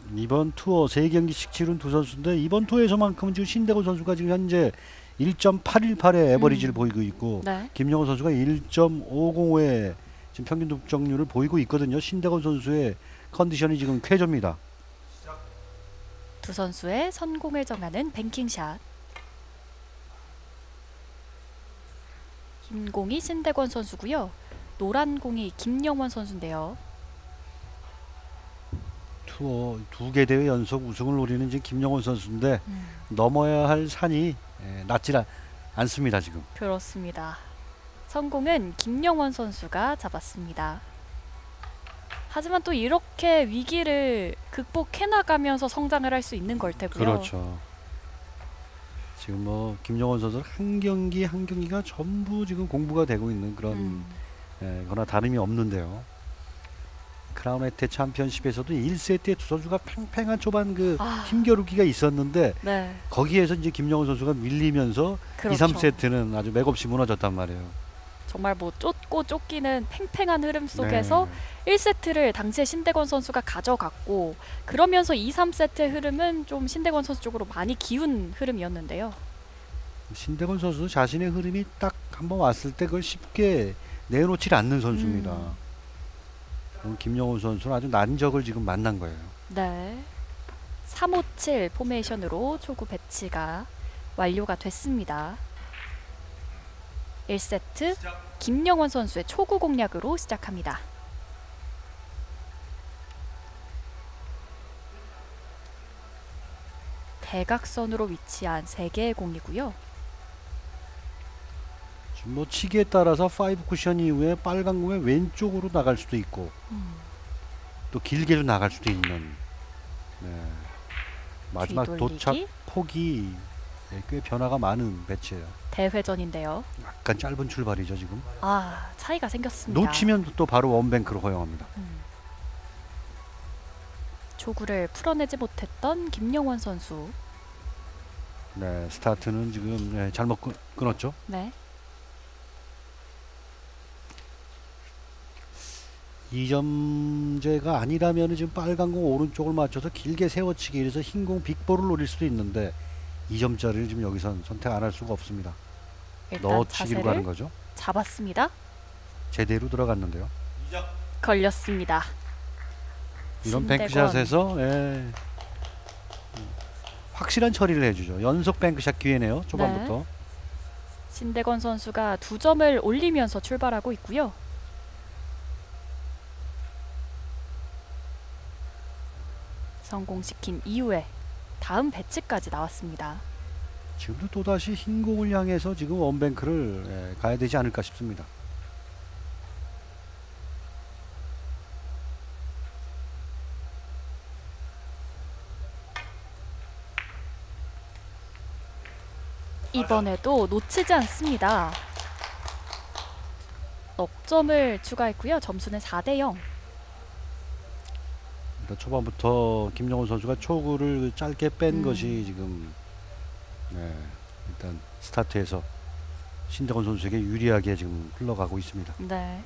이번 투어 3경기씩 치른 두 선수인데 이번 투어에서만큼은 지금 신대건 선수가 지금 현재 1.818의 에버리지를 보이고 있고 네. 김영호 선수가 1.505의 지금 평균 득점률을 보이고 있거든요. 신대건 선수의 컨디션이 지금 쾌조입니다. 두 선수의 선공을 정하는 뱅킹샷. 흰 공이 신대권 선수고요. 노란 공이 김영원 선수인데요. 투어 2개 대회 연속 우승을 노리는 지금 김영원 선수인데 넘어야 할 산이 낮지 않습니다. 지금. 그렇습니다. 성공은 김영원 선수가 잡았습니다. 하지만 또 이렇게 위기를 극복해 나가면서 성장을 할 수 있는 걸 테고요. 그렇죠. 지금 뭐 김영원 선수 한 경기 한 경기가 전부 지금 공부가 되고 있는 그런 거나 다름이 없는데요. 크라운 혜태 챔피언십에서도 1세트에 두 선수가 팽팽한 초반 그 힘겨루기가 있었는데 네. 거기에서 이제 김영원 선수가 밀리면서 그렇죠. 2, 3세트는 아주 맥없이 무너졌단 말이에요. 정말 뭐 쫓고 쫓기는 팽팽한 흐름 속에서 1세트를 당시에 신대건 선수가 가져갔고 그러면서 2, 3세트의 흐름은 좀 신대건 선수 쪽으로 많이 기운 흐름이었는데요. 신대건 선수도 자신의 흐름이 딱 한번 왔을 때 그걸 쉽게 내놓지 않는 선수입니다. 김영훈 선수는 아주 난적을 지금 만난 거예요. 네. 357 포메이션으로 초구 배치가 완료가 됐습니다. 1세트 김영원 선수의 초구 공략으로 시작합니다. 대각선으로 위치한 3개의 공이고요. 지금 뭐 치기에 따라서 5 쿠션 이후에 빨간 공의 왼쪽으로 나갈 수도 있고 또 길게도 나갈 수도 있는 마지막 뒤돌리기. 도착 폭이 꽤 변화가 많은 배치예요. 대회전인데요. 약간 짧은 출발이죠 지금. 차이가 생겼습니다. 놓치면 또 바로 원뱅크로 허용합니다. 초구를 풀어내지 못했던 김영원 선수. 네, 스타트는 지금 잘못 끊었죠. 네. 이점제가 아니라면 지금 빨간 공 오른쪽을 맞춰서 길게 세워치기 이래서 흰 공 빅볼을 노릴 수도 있는데 2점짜리를 지금 여기선 선택 안 할 수가 없습니다. 넣어치기로 가는 거죠. 잡았습니다. 제대로 들어갔는데요. 걸렸습니다. 이런 신대권. 뱅크샷에서 확실한 처리를 해주죠. 연속 뱅크샷 기회네요. 초반부터. 신대건 선수가 2점을 올리면서 출발하고 있고요. 성공시킨 이후에 다음 배치까지 나왔습니다. 지금도 또다시 흰 공을 향해서 지금 원뱅크를 가야 되지 않을까 싶습니다. 이번에도 놓치지 않습니다. 넉 점을 추가했고요. 점수는 4대0. 일단 초반부터 김영훈 선수가 초구를 짧게 뺀 것이 지금 일단 스타트에서 신대건 선수에게 유리하게 지금 흘러가고 있습니다. 네.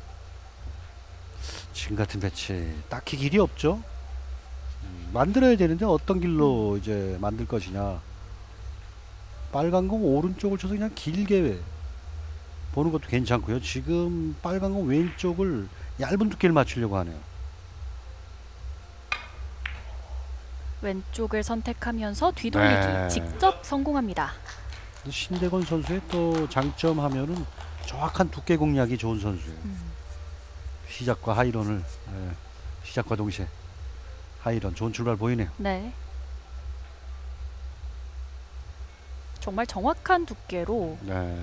지금 같은 배치 딱히 길이 없죠. 만들어야 되는데 어떤 길로 이제 만들 것이냐. 빨간 공 오른쪽을 쳐서 그냥 길게 보는 것도 괜찮고요. 지금 빨간 공 왼쪽을 얇은 두께를 맞추려고 하네요. 왼쪽을 선택하면서 뒤돌리기 직접 성공합니다. 신대건 선수의 또 장점 하면은 정확한 두께 공략이 좋은 선수예요. 시작과 하이런을 시작과 동시에 하이런 좋은 출발 보이네요. 네. 정말 정확한 두께로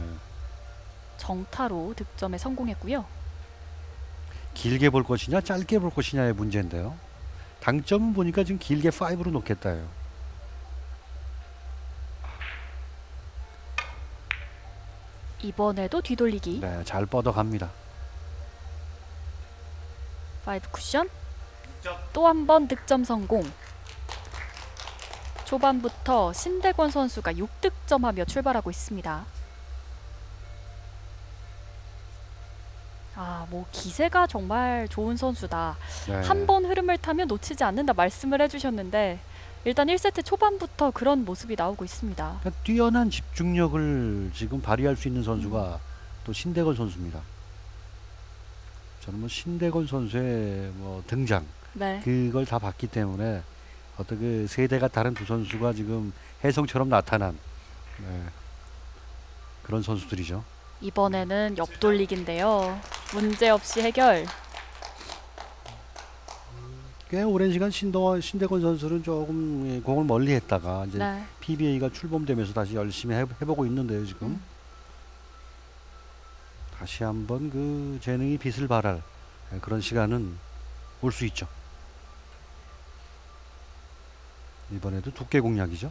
정타로 득점에 성공했고요. 길게 볼 것이냐 짧게 볼 것이냐의 문제인데요. 당점은 보니까 지금 길게 5로 놓겠다요. 이번에도 뒤돌리기. 네, 잘 뻗어갑니다. 5 쿠션. 또 한 번 득점 성공. 초반부터 신대권 선수가 6득점하며 출발하고 있습니다. 뭐 기세가 정말 좋은 선수다. 네. 한 번 흐름을 타면 놓치지 않는다 말씀을 해주셨는데 일단 1세트 초반부터 그런 모습이 나오고 있습니다. 그러니까 뛰어난 집중력을 지금 발휘할 수 있는 선수가 또 신대건 선수입니다. 저는 뭐 신대건 선수의 뭐 등장 네. 그걸 다 봤기 때문에 어떤 그 세대가 다른 두 선수가 지금 혜성처럼 나타난 그런 선수들이죠. 이번에는 옆돌리기인데요. 문제없이 해결. 꽤 오랜 시간 신대건 선수는 조금 공을 멀리 했다가 이제 네. PBA가 출범되면서 다시 열심히 해보고 있는데요. 지금 다시 한번 그 재능이 빛을 발할 그런 시간은 올 수 있죠. 이번에도 두께 공략이죠.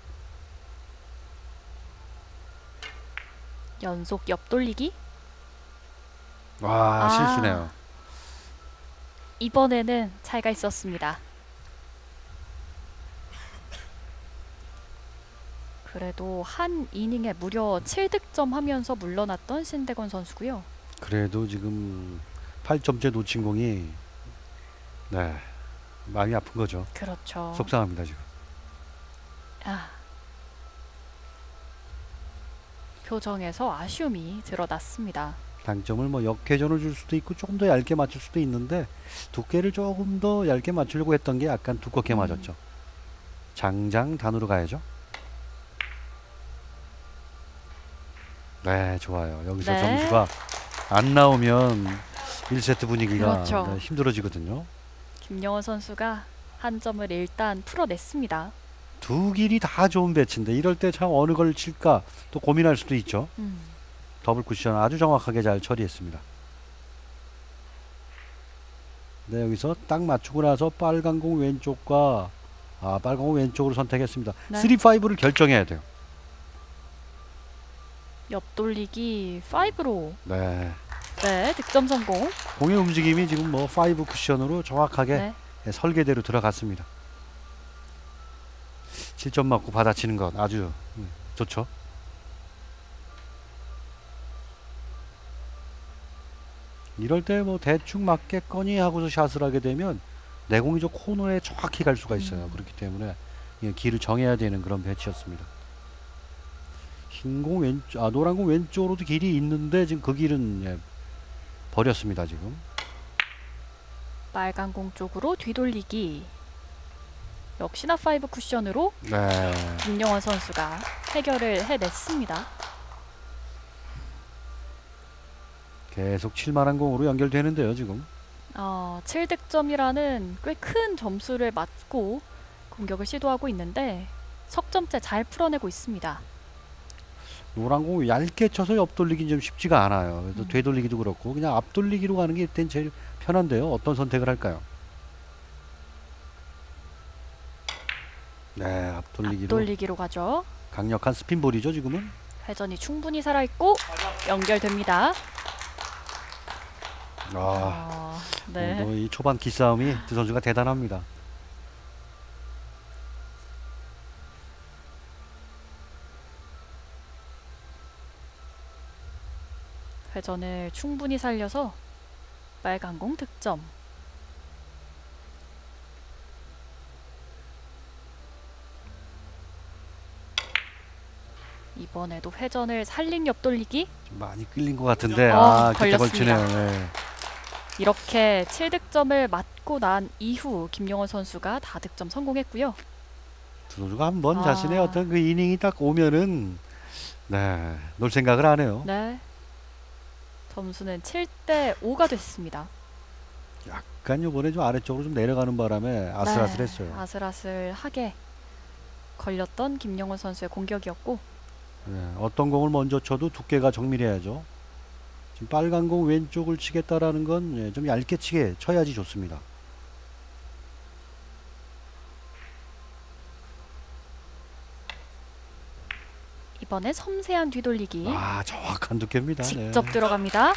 연속 옆돌리기. 와, 실수네요. 이번에는 차이가 있었습니다. 그래도 한 이닝에 무려 7득점 하면서 물러났던 신대건 선수고요. 그래도 지금 8점째 놓친 공이 마음이 아픈 거죠. 그렇죠. 속상합니다 지금. 표정에서 아쉬움이 드러났습니다. 당점을 뭐 역회전을 줄 수도 있고 조금 더 얇게 맞출 수도 있는데 두께를 조금 더 얇게 맞추려고 했던 게 약간 두껍게 맞았죠. 장장 단으로 가야죠. 네, 좋아요. 여기서 네. 점수가 안 나오면 1세트 분위기가 그렇죠. 힘들어지거든요. 김영원 선수가 한 점을 일단 풀어냈습니다. 두 길이 다 좋은 배치인데 이럴 때 참 어느 걸 칠까 또 고민할 수도 있죠. 더블 쿠션 아주 정확하게 잘 처리했습니다. 네, 여기서 딱 맞추고 나서 빨간 공 왼쪽과 빨간 공 왼쪽으로 선택했습니다. 네. 3-5를 결정해야 돼요. 옆돌리기 5로 네, 득점 성공. 공의 움직임이 지금 뭐 5 쿠션으로 정확하게 설계대로 들어갔습니다. 7점 맞고 받아치는 것 아주 좋죠. 이럴 때 뭐 대충 맞겠거니 하고서 샷을 하게 되면 내공이 저 코너에 정확히 갈 수가 있어요. 그렇기 때문에 길을 정해야 되는 그런 배치였습니다. 흰공 왼쪽, 노란 공 왼쪽으로도 길이 있는데 지금 그 길은 버렸습니다. 지금 빨간 공 쪽으로 뒤돌리기. 역시나 5 쿠션으로 김영원 선수가 해결을 해냈습니다. 계속 칠만한 공으로 연결되는데요. 지금 7득점이라는 꽤 큰 점수를 맞고 공격을 시도하고 있는데 석점째 잘 풀어내고 있습니다. 노란 공 얇게 쳐서 옆돌리기는 좀 쉽지가 않아요. 그래서 되돌리기도 그렇고 그냥 앞돌리기로 가는 게 일단 제일 편한데요. 어떤 선택을 할까요? 네, 앞돌리기로 가죠. 강력한 스핀볼이죠. 지금은 회전이 충분히 살아있고 연결됩니다. 이 초반 기싸움이 두 선수가 대단합니다. 회전을 충분히 살려서 빨간 공 득점. 이번에도 회전을 살린 옆돌리기. 좀 많이 끌린 것 같은데 걸렸습니다. 걸치네요. 네. 이렇게 7득점을 맞고 난 이후 김영원 선수가 다 득점 성공했고요. 두 선수가 한번 자신의 어떤 그 이닝이 딱 오면은 놀 생각을 안 해요. 네. 점수는 7대5가 됐습니다. 약간 요번에 좀 아래쪽으로 좀 내려가는 바람에 아슬아슬했어요. 아슬아슬하게 걸렸던 김영원 선수의 공격이었고 어떤 공을 먼저 쳐도 두께가 정밀해야죠. 지금 빨간 공 왼쪽을 치겠다라는 건 좀 얇게 쳐야지 좋습니다. 이번에 섬세한 뒤돌리기. 정확한 두께입니다. 직접 들어갑니다.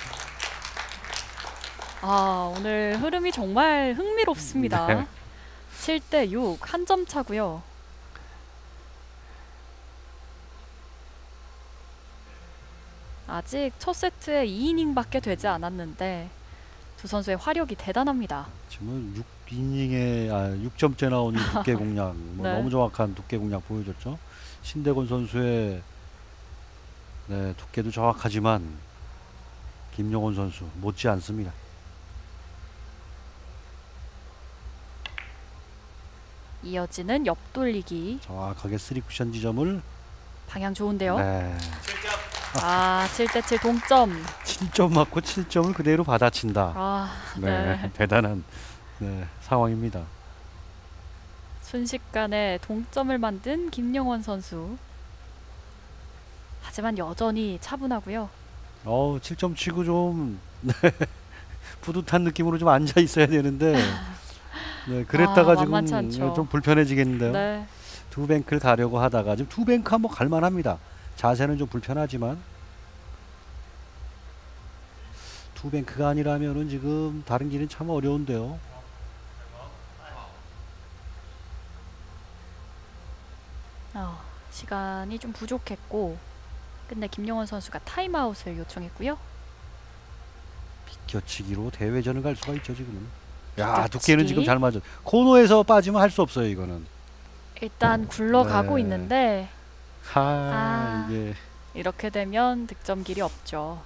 오늘 흐름이 정말 흥미롭습니다. 7대6 한 점 차고요. 아직 첫 세트에 2이닝밖에 되지 않았는데 두 선수의 화력이 대단합니다. 지금 6이닝에 6점째 나온 이 두께 공략 뭐 네. 너무 정확한 두께 공략 보여줬죠. 신대건 선수의 네, 두께도 정확하지만 김영원 선수 못지 않습니다. 이어지는 옆돌리기. 정확하게 3쿠션 지점을 방향 좋은데요. 네, 7대7 동점. 7점 맞고 7점을 그대로 받아친다. 네, 네. 대단한 네, 상황입니다. 순식간에 동점을 만든 김영원 선수. 하지만 여전히 차분하고요. 7점 치고 좀 네, 뿌듯한 느낌으로 좀 앉아 있어야 되는데 네, 그랬다가 지금 만만치 않죠. 좀 불편해지겠는데요. 네. 투뱅크를 가려고 하다가 지금 투뱅크 한번 갈만합니다. 자세는 좀 불편하지만 투뱅크가 아니라면은 지금 다른 길은 참 어려운데요. 시간이 좀 부족했고 근데 김영원 선수가 타임아웃을 요청했고요. 비껴치기로 대회전을 갈 수가 있죠 지금은. 야, 비껴치기. 두께는 지금 잘 맞아. 코너에서 빠지면 할 수 없어요 이거는. 일단 굴러가고 네. 있는데 이게 이렇게 되면 득점길이 없죠.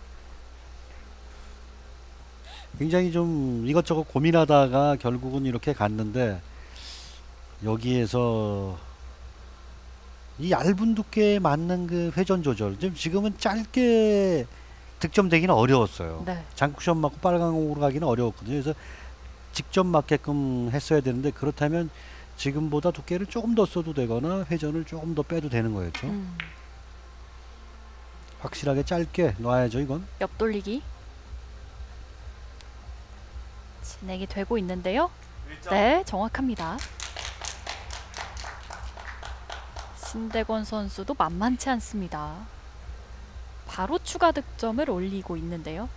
굉장히 좀 이것저것 고민하다가 결국은 이렇게 갔는데 여기에서 이 얇은 두께에 맞는 그 회전 조절 지금은 짧게 득점되기는 어려웠어요. 네. 장쿠션 맞고 빨간 공으로 가기는 어려웠거든요. 그래서 직접 맞게끔 했어야 되는데 그렇다면 지금보다 두께를 조금 더 써도 되거나 회전을 조금 더 빼도 되는 거였죠. 확실하게 짧게 놔야죠 이건. 옆돌리기 진행이 되고 있는데요. 네, 정확합니다. 신대건 선수도 만만치 않습니다. 바로 추가 득점을 올리고 있는데요.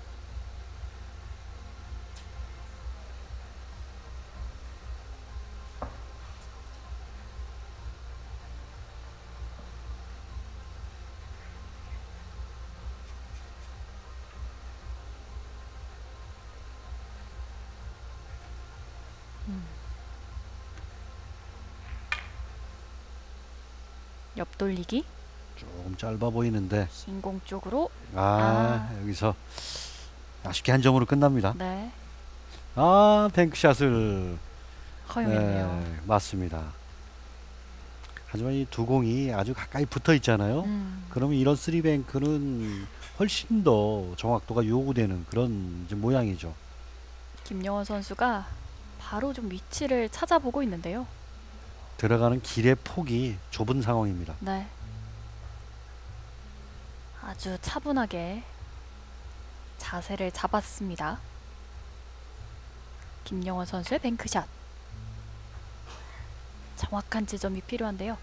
옆돌리기 조금 짧아 보이는데 흰공 쪽으로. 여기서 아쉽게 한 점으로 끝납니다. 네, 뱅크샷을 허용했네요. 네, 맞습니다. 하지만 이 두 공이 아주 가까이 붙어 있잖아요. 그러면 이런 3뱅크는 훨씬 더 정확도가 요구되는 그런 이제 모양이죠. 김영원 선수가 바로 좀 위치를 찾아보고 있는데요. 들어가는 길의 폭이 좁은 상황입니다. 네, 아주 차분하게 자세를 잡았습니다. 김영원 선수의 뱅크샷. 정확한 지점이 필요한데요.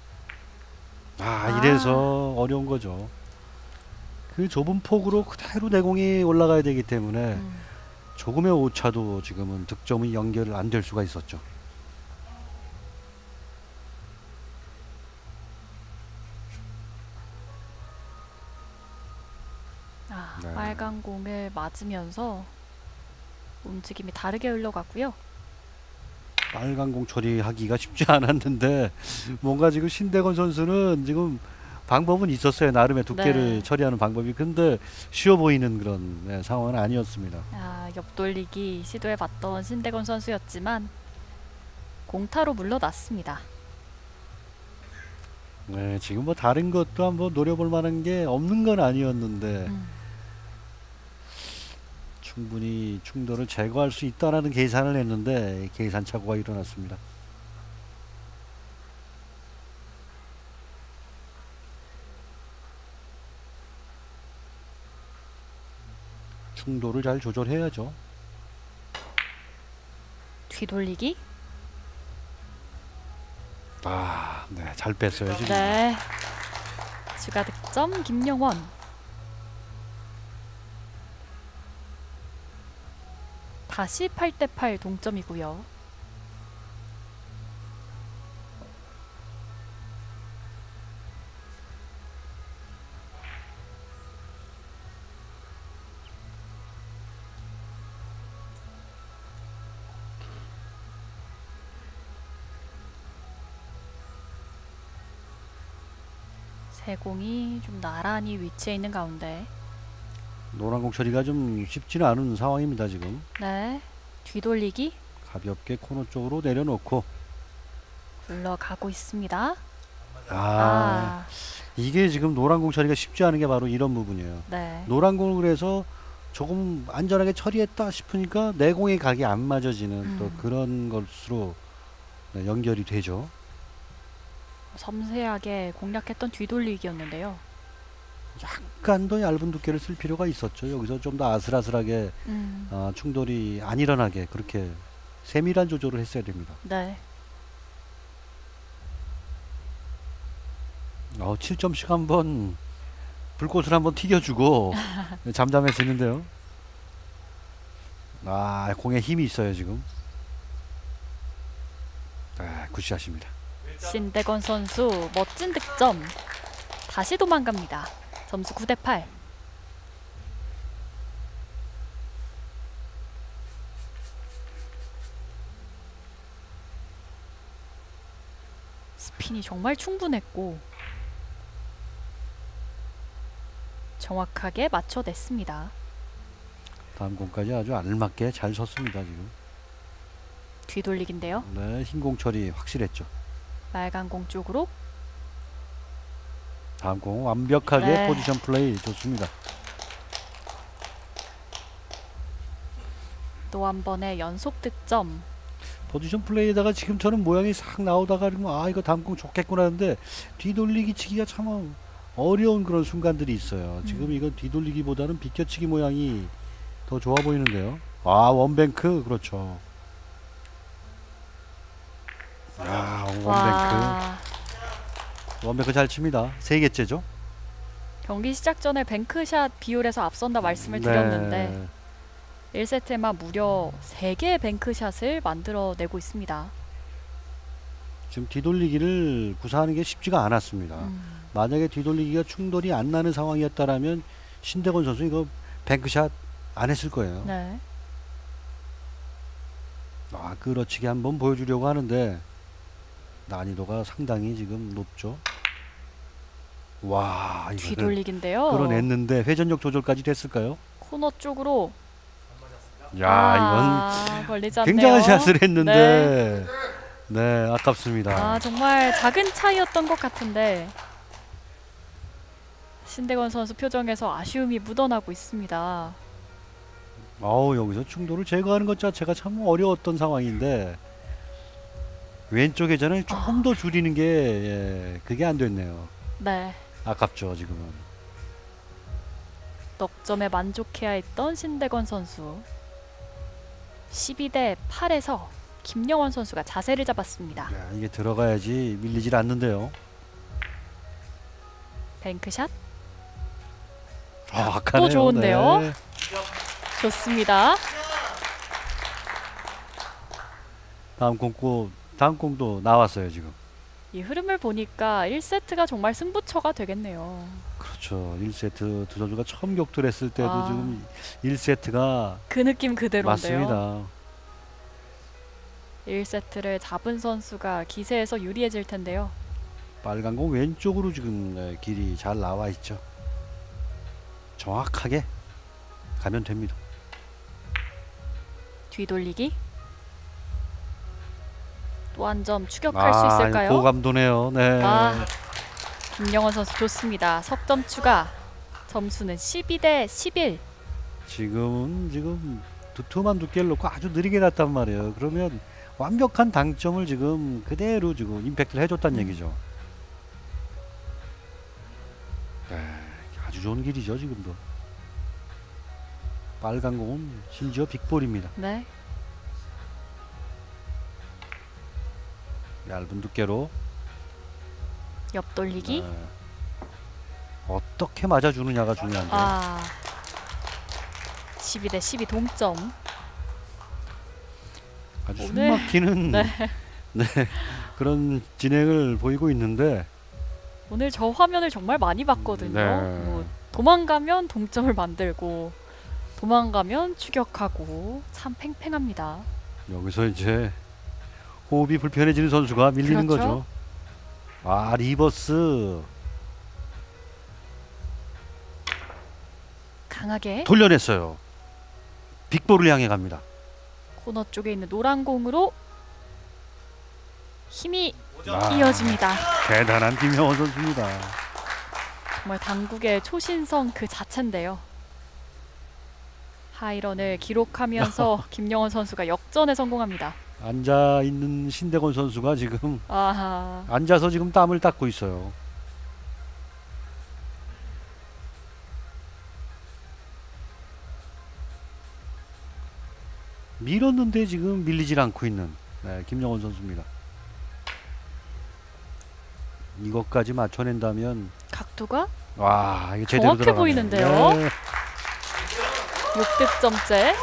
이래서 어려운 거죠. 그 좁은 폭으로 그대로 내공이 올라가야 되기 때문에 조금의 오차도 지금은 득점이 연결 안 될 수가 있었죠. 네. 빨간 공을 맞으면서 움직임이 다르게 흘러갔고요. 빨간 공 처리하기가 쉽지 않았는데 뭔가 지금 신대건 선수는 지금 방법은 있었어요. 나름의 두께를 네. 처리하는 방법이. 근데 쉬워 보이는 그런 상황은 아니었습니다. 옆돌리기 시도해봤던 신대건 선수였지만 공타로 물러났습니다. 네, 지금 뭐 다른 것도 한번 노려볼 만한 게 없는 건 아니었는데 충분히 충돌을 제거할 수 있다라는 계산을 했는데 계산 착오가 일어났습니다. 충돌을 잘 조절해야죠. 뒤돌리기. 네, 잘 뺐어요 지금. 네, 추가 득점 김영원. 다시 8대8 동점이고요. 세 공이 좀 나란히 위치해 있는 가운데. 노란 공 처리가 좀 쉽지는 않은 상황입니다. 지금 네. 뒤돌리기 가볍게 코너 쪽으로 내려놓고 굴러가고 있습니다. 아, 이게 지금 노란 공 처리가 쉽지 않은 게 바로 이런 부분이에요. 네. 노란 공을 해서 조금 안전하게 처리했다 싶으니까 내 공의 각이 안 맞아지는 또 그런 것으로 네, 연결이 되죠. 섬세하게 공략했던 뒤돌리기였는데요. 약간 더 얇은 두께를 쓸 필요가 있었죠. 여기서 좀 더 아슬아슬하게 충돌이 안 일어나게 그렇게 세밀한 조절을 했어야 됩니다. 네. 7점씩 한번 불꽃을 한번 튀겨주고 잠잠해지는데요. 아, 공에 힘이 있어요 지금. 아, 굿샷입니다. 신대건 선수 멋진 득점. 다시 도망갑니다. 점수 9대8. 스핀이 정말 충분했고 정확하게 맞춰냈습니다. 다음 공까지 아주 알맞게 잘 섰습니다 지금. 뒤돌리기인데요. 네, 흰 공 처리 확실했죠. 빨간 공 쪽으로. 다음 공 완벽하게 네. 포지션 플레이 좋습니다. 또 한 번의 연속 득점. 포지션 플레이에다가 지금처럼 모양이 싹 나오다가 아 이거 다음 공 좋겠구나 하는데 뒤돌리기 치기가 참 어려운 그런 순간들이 있어요. 지금 이건 뒤돌리기보다는 비껴치기 모양이 더 좋아 보이는데요. 아, 원뱅크 그렇죠. 야, 원뱅크. 와, 원뱅크 잘 칩니다. 3개째죠. 경기 시작 전에 뱅크샷 비율에서 앞선다 말씀을 드렸는데 1세트에만 무려 3개의 뱅크샷을 만들어내고 있습니다. 지금 뒤돌리기를 구사하는 게 쉽지가 않았습니다. 만약에 뒤돌리기가 충돌이 안 나는 상황이었다라면 신대건 선수 이거 뱅크샷 안 했을 거예요. 네. 아, 끌어치기 한번 보여주려고 하는데 난이도가 상당히 지금 높죠. 와, 이거를 뒤돌리기인데요. 끌어냈는데 회전력 조절까지 됐을까요? 코너 쪽으로. 야, 이건 걸리지 않네요. 굉장한 샷을 했는데 네, 아깝습니다. 아, 정말 작은 차이였던 것 같은데 신대건 선수 표정에서 아쉬움이 묻어나고 있습니다. 여기서 충돌을 제거하는 것 자체가 참 어려웠던 상황인데 왼쪽 회전을 조금 더 줄이는 게 그게 안 됐네요. 네. 아깝죠 지금은. 넉점에 만족해야 했던 신대건 선수. 12대8에서 김영원 선수가 자세를 잡았습니다. 야, 이게 들어가야지 밀리질 않는데요. 뱅크샷. 정확하네요. 또 좋은데요. 네. 좋습니다. 다음 공도 나왔어요 지금. 이 흐름을 보니까 1세트가 정말 승부처가 되겠네요. 그렇죠. 1세트 두 선수가 처음 격돌했을 때도 아. 지금 1세트가 그 느낌 그대로인데요. 맞습니다. 1세트를 잡은 선수가 기세에서 유리해질 텐데요. 빨간 공 왼쪽으로 지금 길이 잘 나와 있죠. 정확하게 가면 됩니다. 뒤돌리기. 또 한 점 추격할 수 있을까요? 고감도네요. 네. 김영원 선수 좋습니다. 석점 추가. 점수는 12대11. 지금 두툼한 두께를 놓고 아주 느리게 났단 말이에요. 그러면 완벽한 당점을 지금 그대로 지금 임팩트를 해줬다는 얘기죠. 네, 아주 좋은 길이죠 지금도. 빨간 공은 심지어 빅볼입니다. 네. 얇은 두께로 옆돌리기. 어떻게 맞아주느냐가 중요한데. 12대12 동점. 아주 오늘 숨막히는 네, 그런 진행을 보이고 있는데 오늘 저 화면을 정말 많이 봤거든요. 네. 뭐 도망가면 동점을 만들고 도망가면 추격하고 참 팽팽합니다. 여기서 이제 호흡이 불편해지는 선수가 밀리는 그렇죠. 거죠. 리버스. 강하게 돌려냈어요. 빅볼을 향해 갑니다. 코너 쪽에 있는 노란 공으로 힘이 아, 이어집니다. 대단한 김영원 선수입니다. 정말 당국의 초신성 그 자체인데요. 하이런을 기록하면서 김영원 선수가 역전에 성공합니다. 앉아 있는 신대건 선수가 지금 아하. 앉아서 지금 땀을 닦고 있어요. 밀었는데 지금 밀리질 않고 있는 김영원 선수입니다. 이것까지 맞춰낸다면 각도가 와, 이거 제대로 정확해 들어가네요. 보이는데요. 네. 6득점째.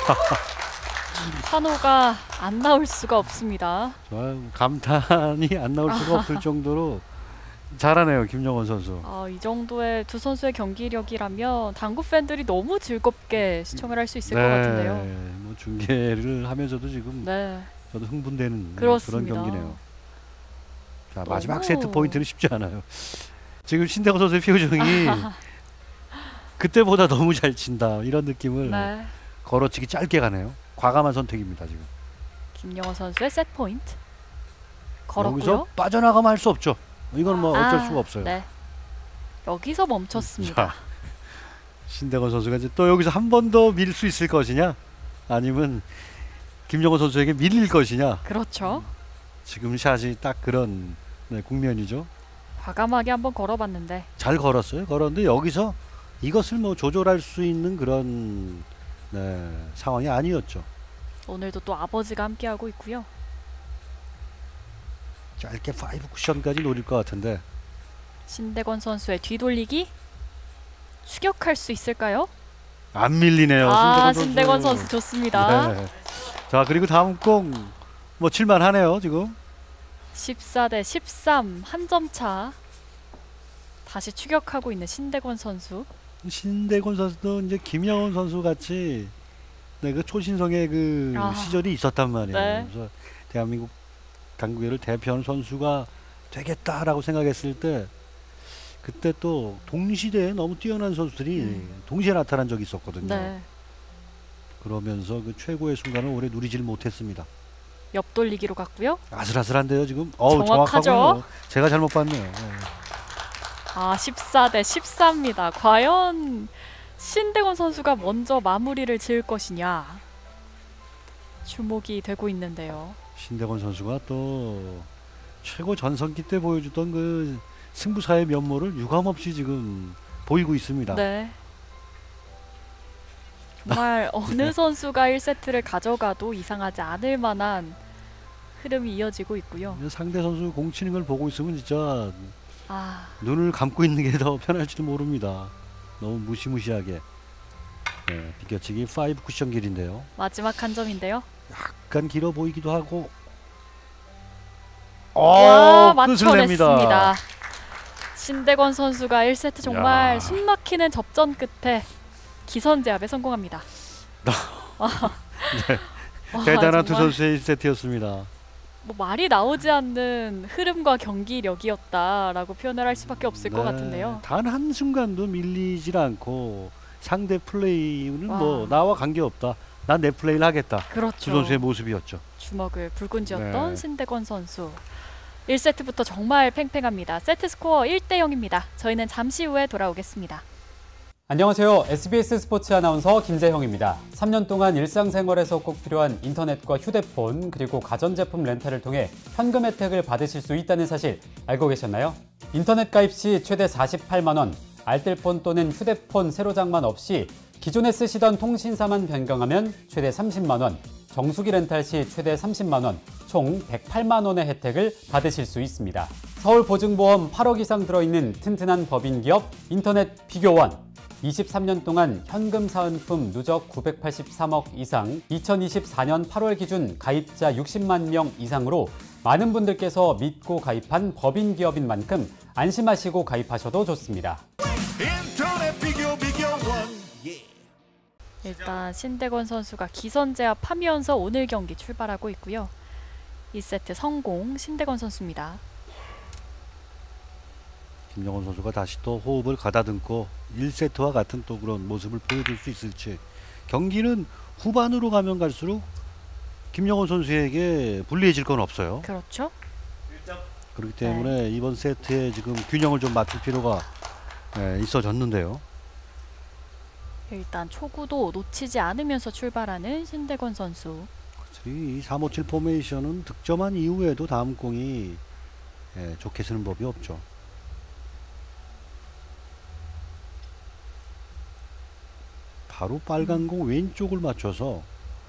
환호가 안 나올 수가 없습니다. 정말 감탄이 안 나올 수가 없을 정도로 잘하네요, 김영원 선수. 이 정도의 두 선수의 경기력이라면 당구 팬들이 너무 즐겁게 시청을 할 수 있을 것 같은데요. 뭐 중계를 하면서도 지금 네, 저도 흥분되는 그렇습니다. 그런 경기네요. 자, 마지막 너무- 세트 포인트는 쉽지 않아요. 지금 신대건 선수의 표정이 그때보다 너무 잘 친다 이런 느낌을 네. 걸어치기 짧게 가네요. 과감한 선택입니다 지금. 김영원 선수의 세트 포인트 여기서 걸었고요. 빠져나가면 할 수 없죠. 이건 뭐 어쩔 수가 없어요. 네. 여기서 멈췄습니다. 자, 신대건 선수가 이제 또 여기서 한 번 더 밀 수 있을 것이냐, 아니면 김영원 선수에게 밀릴 것이냐. 그렇죠. 지금 샷이 딱 그런 국면이죠. 과감하게 한번 걸어봤는데 잘 걸었어요. 걸었는데 여기서 이것을 뭐 조절할 수 있는 그런 상황이 아니었죠. 오늘도 또 아버지가 함께하고 있고요. 짧게 5 쿠션까지 노릴 것 같은데 신대건 선수의 뒤돌리기 추격할 수 있을까요? 안 밀리네요. 신대건 선수 좋습니다. 네. 자, 그리고 다음 공 뭐 칠만하네요 지금. 14대 13 한 점 차. 다시 추격하고 있는 신대건 선수. 신대건 선수도 이제 김영원 선수 같이 그 초신성의 그 시절이 있었단 말이에요. 네. 그래서 대한민국 당구계를 대표하는 선수가 되겠다라고 생각했을 때 그때 또 동시대에 너무 뛰어난 선수들이 동시에 나타난 적이 있었거든요. 네. 그러면서 그 최고의 순간을 오래 누리질 못했습니다. 옆돌리기로 갔고요. 아슬아슬한데요 지금. 정확하죠? 정확하군요. 제가 잘못 봤네요. 14대 14입니다. 과연 신대건 선수가 먼저 마무리를 지을 것이냐 주목이 되고 있는데요. 신대건 선수가 또 최고 전성기 때 보여주던 그 승부사의 면모를 유감없이 지금 보이고 있습니다. 네. 정말 어느 선수가 1세트를 가져가도 이상하지 않을 만한 흐름이 이어지고 있고요. 상대 선수 공 치는 걸 보고 있으면 진짜 아, 눈을 감고 있는 게 더 편할지도 모릅니다. 너무 무시무시하게. 네, 비껴치기 5 쿠션 길인데요. 마지막 한 점인데요. 약간 길어 보이기도 하고. 와, 끝을 맞춰냈습니다. 냅니다. 신대건 선수가 1세트 정말 야. 숨막히는 접전 끝에 기선제압에 성공합니다. 대단한 두 정말 선수의 1세트였습니다. 뭐 말이 나오지 않는 흐름과 경기력이었다라고 표현을 할 수밖에 없을 것 같은데요. 단 한순간도 밀리질 않고 상대 플레이는 와. 뭐 나와 관계없다. 난 내 플레이를 하겠다. 그렇죠. 두 선수의 모습이었죠. 주먹을 불끈 쥐었던 네. 신대건 선수. 1세트부터 정말 팽팽합니다. 세트 스코어 1대 0입니다. 저희는 잠시 후에 돌아오겠습니다. 안녕하세요. SBS 스포츠 아나운서 김재형입니다. 3년 동안 일상생활에서 꼭 필요한 인터넷과 휴대폰 그리고 가전제품 렌탈을 통해 현금 혜택을 받으실 수 있다는 사실 알고 계셨나요? 인터넷 가입 시 최대 48만 원, 알뜰폰 또는 휴대폰 새로 장만 없이 기존에 쓰시던 통신사만 변경하면 최대 30만 원, 정수기 렌탈 시 최대 30만 원, 총 108만 원의 혜택을 받으실 수 있습니다. 서울보증보험 8억 이상 들어있는 튼튼한 법인기업 인터넷 비교원. 23년 동안 현금 사은품 누적 983억 이상, 2024년 8월 기준 가입자 60만 명 이상으로 많은 분들께서 믿고 가입한 법인 기업인 만큼 안심하시고 가입하셔도 좋습니다. 인터넷 비교원. 일단 신대건 선수가 기선제압하면서 오늘 경기 출발하고 있고요. 2세트 성공 신대건 선수입니다. 김영원 선수가 다시 또 호흡을 가다듬고 1세트와 같은 또 그런 모습을 보여줄 수 있을지. 경기는 후반으로 가면 갈수록 김영원 선수에게 불리해질 건 없어요. 그렇죠. 그렇기 때문에 이번 세트에 지금 균형을 좀 맞출 필요가 있어졌는데요. 일단 초구도 놓치지 않으면서 출발하는 신대건 선수. 이 357 포메이션은 득점한 이후에도 다음 공이 좋게 쓰는 법이 없죠. 바로 빨간 공 왼쪽을 맞춰서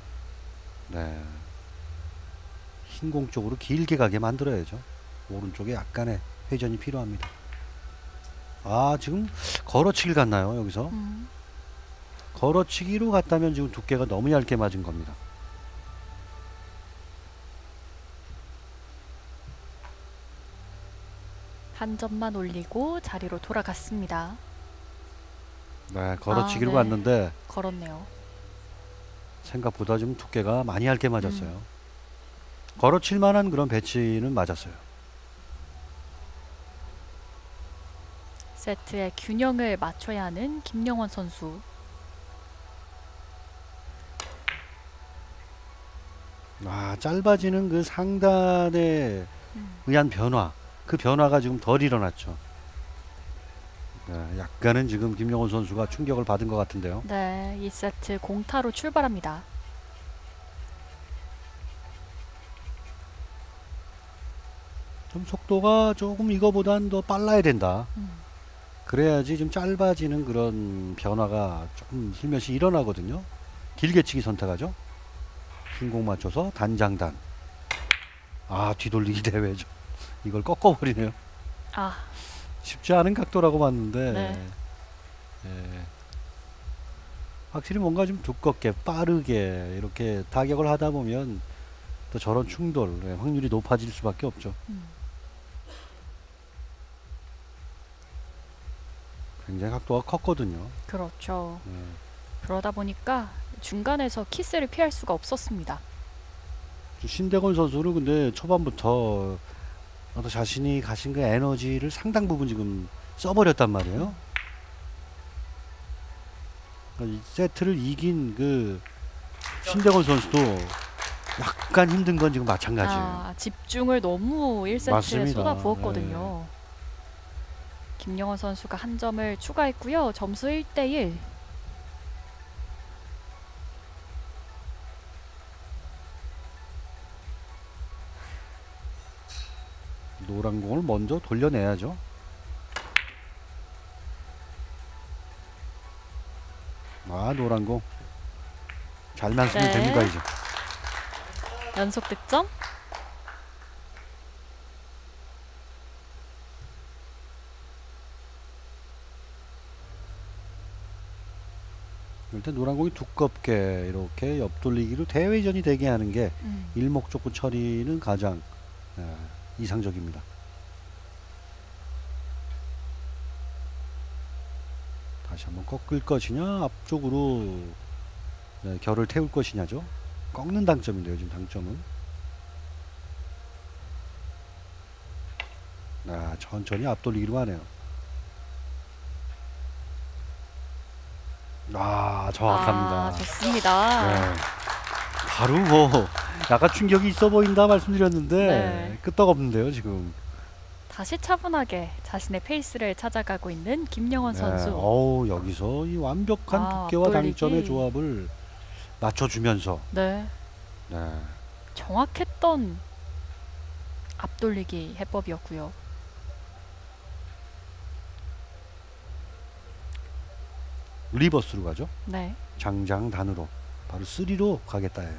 흰 공 쪽으로 길게 가게 만들어야죠. 오른쪽에 약간의 회전이 필요합니다. 아, 지금 걸어치기를 갔나요, 여기서? 걸어치기로 갔다면 지금 두께가 너무 얇게 맞은 겁니다. 한 점만 올리고 자리로 돌아갔습니다. 네, 걸어치기로 네. 갔는데 걸었네요. 생각보다 좀 두께가 많이 얇게 맞았어요. 걸어칠 만한 그런 배치는 맞았어요. 세트의 균형을 맞춰야 하는 김영원 선수. 아, 짧아지는 그 상단에 의한 변화, 그 변화가 지금 덜 일어났죠. 약간은 지금 김영원 선수가 충격을 받은 것 같은데요. 네, 2세트 공타로 출발합니다. 좀 속도가 조금 이거보단 더 빨라야 된다. 그래야지 좀 짧아지는 그런 변화가 조금 슬며시 일어나거든요. 길게 치기 선택하죠. 흰공 맞춰서 단장단. 아, 뒤돌리기 대회죠. 이걸 꺾어버리네요. 아, 쉽지 않은 각도라고 봤는데 네. 확실히 뭔가 좀 두껍게 빠르게 이렇게 타격을 하다 보면 또 저런 충돌 확률이 높아질 수밖에 없죠. 굉장히 각도가 컸거든요. 그렇죠. 그러다 보니까 중간에서 키스를 피할 수가 없었습니다. 신대건 선수는 근데 초반부터 어떤 자신이 가진 그 에너지를 상당 부분 지금 써버렸단 말이에요. 이 세트를 이긴 그 신대건 선수도 약간 힘든 건 지금 마찬가지예요. 아, 집중을 너무 1세트에 맞습니다. 쏟아부었거든요. 김영원 선수가 한 점을 추가했고요. 점수 1대1. 노란 공을 먼저 돌려내야죠. 아, 노란 공 잘만 쓰면 네. 됩니다 이제. 연속 득점. 일단 노란 공이 두껍게 이렇게 옆돌리기로 대회전이 되게 하는 게 일목적구 처리는 가장 이상적입니다. 다시 한번 꺾을 것이냐 앞쪽으로 결을 태울 것이냐죠. 꺾는 당점인데요, 지금 당점은. 아, 천천히 앞돌리기로 하네요. 아, 정확합니다. 아, 좋습니다. 네. 바로 뭐 약간 충격이 있어 보인다 말씀드렸는데 네. 끄떡없는데요 지금. 다시 차분하게 자신의 페이스를 찾아가고 있는 김영원 선수. 어우, 여기서 이 완벽한 아, 두께와 앞돌리기. 당점의 조합을 맞춰주면서 네, 네. 정확했던 앞돌리기 해법이었고요. 리버스로 가죠. 네, 장장단으로 바로 3로 가겠다예요.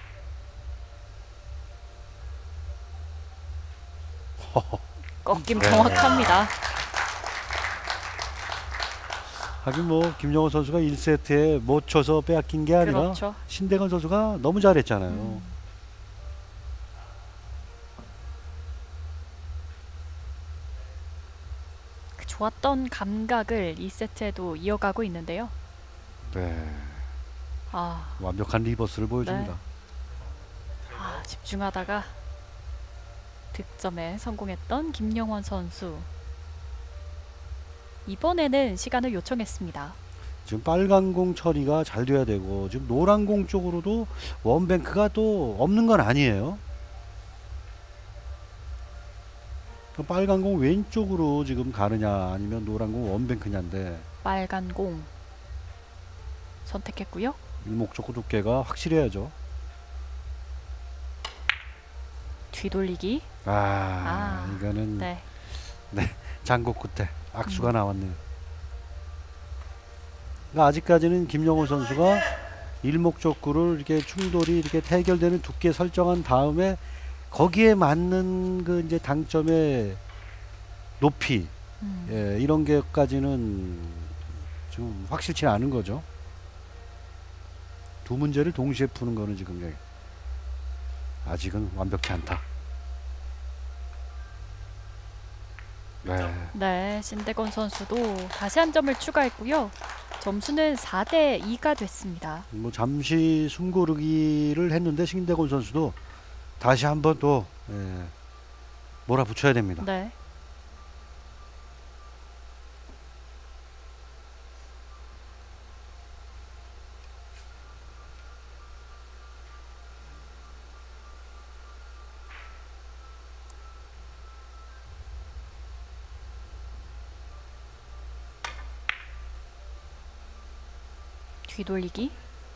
꺾임 네. 정확합니다. 하긴 뭐 김영호 선수가 1세트에 못 쳐서 빼앗긴 게 아니라 그렇죠. 신대건 선수가 너무 잘했잖아요. 그 좋았던 감각을 2세트에도 이어가고 있는데요. 네. 아, 완벽한 리버스를 보여줍니다. 아, 집중하다가 득점에 성공했던 김영원 선수. 이번에는 시간을 요청했습니다. 지금 빨간 공 처리가 잘 돼야 되고 지금 노란 공 쪽으로도 원뱅크가 또 없는 건 아니에요. 빨간 공 왼쪽으로 지금 가느냐 아니면 노란 공 원뱅크냐인데 빨간 공 선택했고요. 일목적고 두께가 확실해야죠. 뒤돌리기. 이거는 네. 장고 끝에 악수가 나왔네요. 그러니까 아직까지는 김영호 선수가 일목적구를 이렇게 충돌이 이렇게 해결되는 두께 설정한 다음에 거기에 맞는 그 이제 당점의 높이 이런 게까지는 좀 확실치 않은 거죠. 두 문제를 동시에 푸는 거는 지금 아직은 완벽치 않다. 네, 신대건 선수도 다시 한 점을 추가했고요. 점수는 4대 2가 됐습니다. 뭐 잠시 숨 고르기를 했는데 신대건 선수도 다시 한번 또 몰아붙여야 됩니다. 네. 뒤돌리기.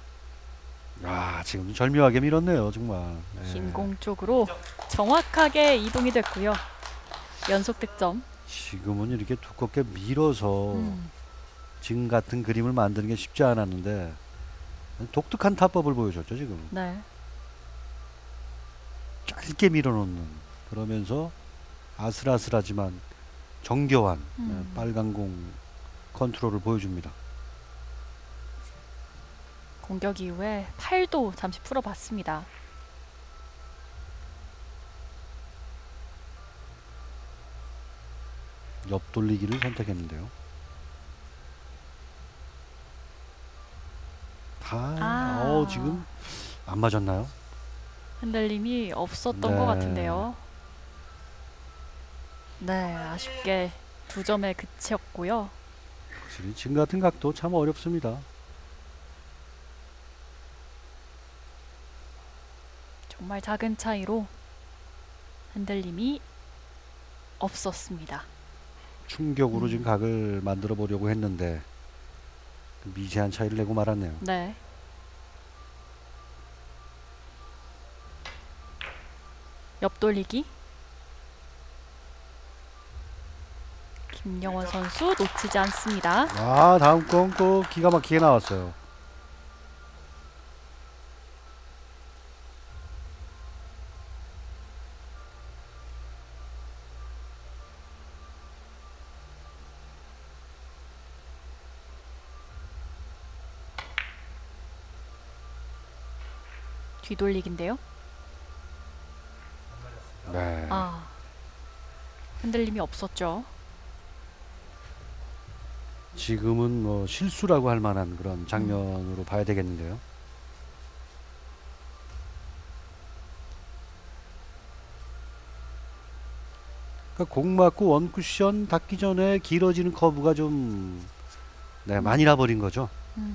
지금도 절묘하게 밀었네요, 정말. 흰 공 쪽으로 정확하게 이동이 됐고요. 연속 득점. 지금은 이렇게 두껍게 밀어서 지금 같은 그림을 만드는 게 쉽지 않았는데 독특한 타법을 보여줬죠, 지금. 네. 짧게 밀어놓는 그러면서 아슬아슬하지만 정교한 빨간 공 컨트롤을 보여줍니다. 공격 이후에 팔도 잠시 풀어봤습니다. 옆돌리기를 선택했는데요. 지금 안 맞았나요? 흔들림이 없었던 네. 것 같은데요. 네, 아쉽게 2점에 그쳤고요. 확실히 지금 같은 각도 참 어렵습니다. 정말 작은 차이로 흔들림이 없었습니다. 충격으로 지금 각을 만들어 보려고 했는데 미세한 차이를 내고 말았네요. 네. 옆돌리기. 김영원 선수 놓치지 않습니다. 다음 공 또 기가 막히게 나왔어요. 뒤돌리기인데요. 네. 흔들림이 없었죠. 지금은 뭐 실수라고 할 만한 그런 장면으로 봐야 되겠는데요. 그러니까 공 맞고 원쿠션 닿기 전에 길어지는 커브가 좀 많이 나버린 거죠.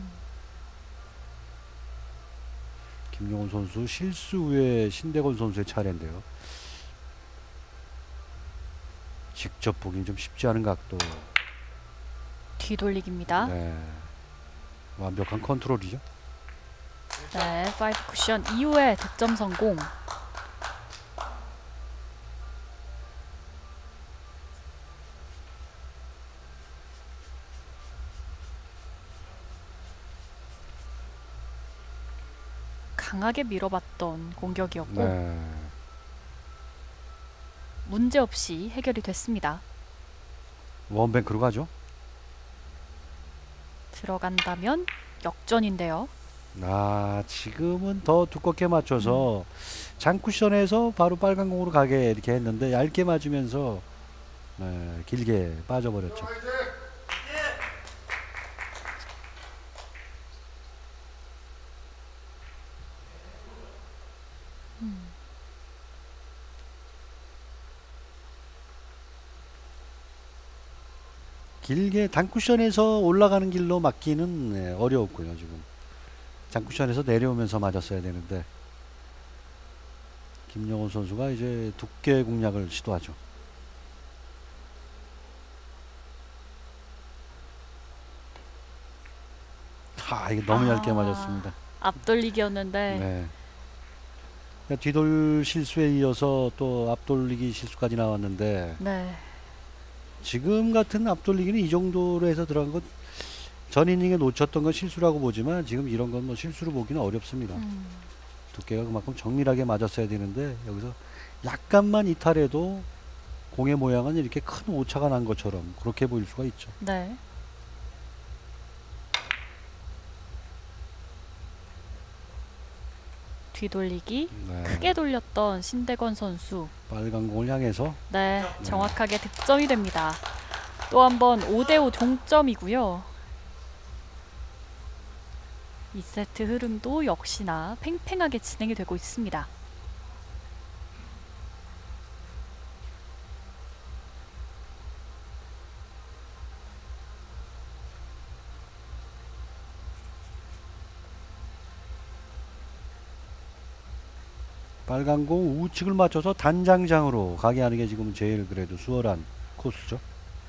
김용훈 선수 실수 후에 신대건 선수의 차례인데요. 직접 보기는 좀 쉽지 않은 각도. 뒤돌리기입니다. 네. 완벽한 컨트롤이죠. 네, 5 쿠션 이후에 득점 성공. 강하게 밀어봤던 공격이었고 문제없이 해결이 됐습니다. 원뱅크로 가죠. 들어간다면 역전인데요. 지금은 더 두껍게 맞춰서 장쿠션에서 바로 빨간 공으로 가게 이렇게 했는데 얇게 맞으면서 길게 빠져버렸죠. 길게 단쿠션에서 올라가는 길로 맞기는 네, 어려웠고요. 지금 단쿠션에서 내려오면서 맞았어야 되는데 김영원 선수가 이제 두께 공략을 시도하죠. 이게 너무 얇게 맞았습니다. 앞돌리기였는데 네. 그러니까 뒤돌 실수에 이어서 또 앞돌리기 실수까지 나왔는데 네. 지금 같은 앞돌리기는 이 정도로 해서 들어간 건 전 이닝에 놓쳤던 건 실수라고 보지만 지금 이런 건 뭐 실수로 보기는 어렵습니다. 두께가 그만큼 정밀하게 맞았어야 되는데 여기서 약간만 이탈해도 공의 모양은 이렇게 큰 오차가 난 것처럼 그렇게 보일 수가 있죠. 네. 뒤돌리기 네. 크게 돌렸던 신대건 선수. 빨간 공을 향해서 네, 정확하게 득점이 됩니다. 또 한 번 5대5 동점이고요. 2세트 흐름도 역시나 팽팽하게 진행이 되고 있습니다. 빨간 공 우측을 맞춰서 단장장으로 가게 하는 게 지금 제일 그래도 수월한 코스죠.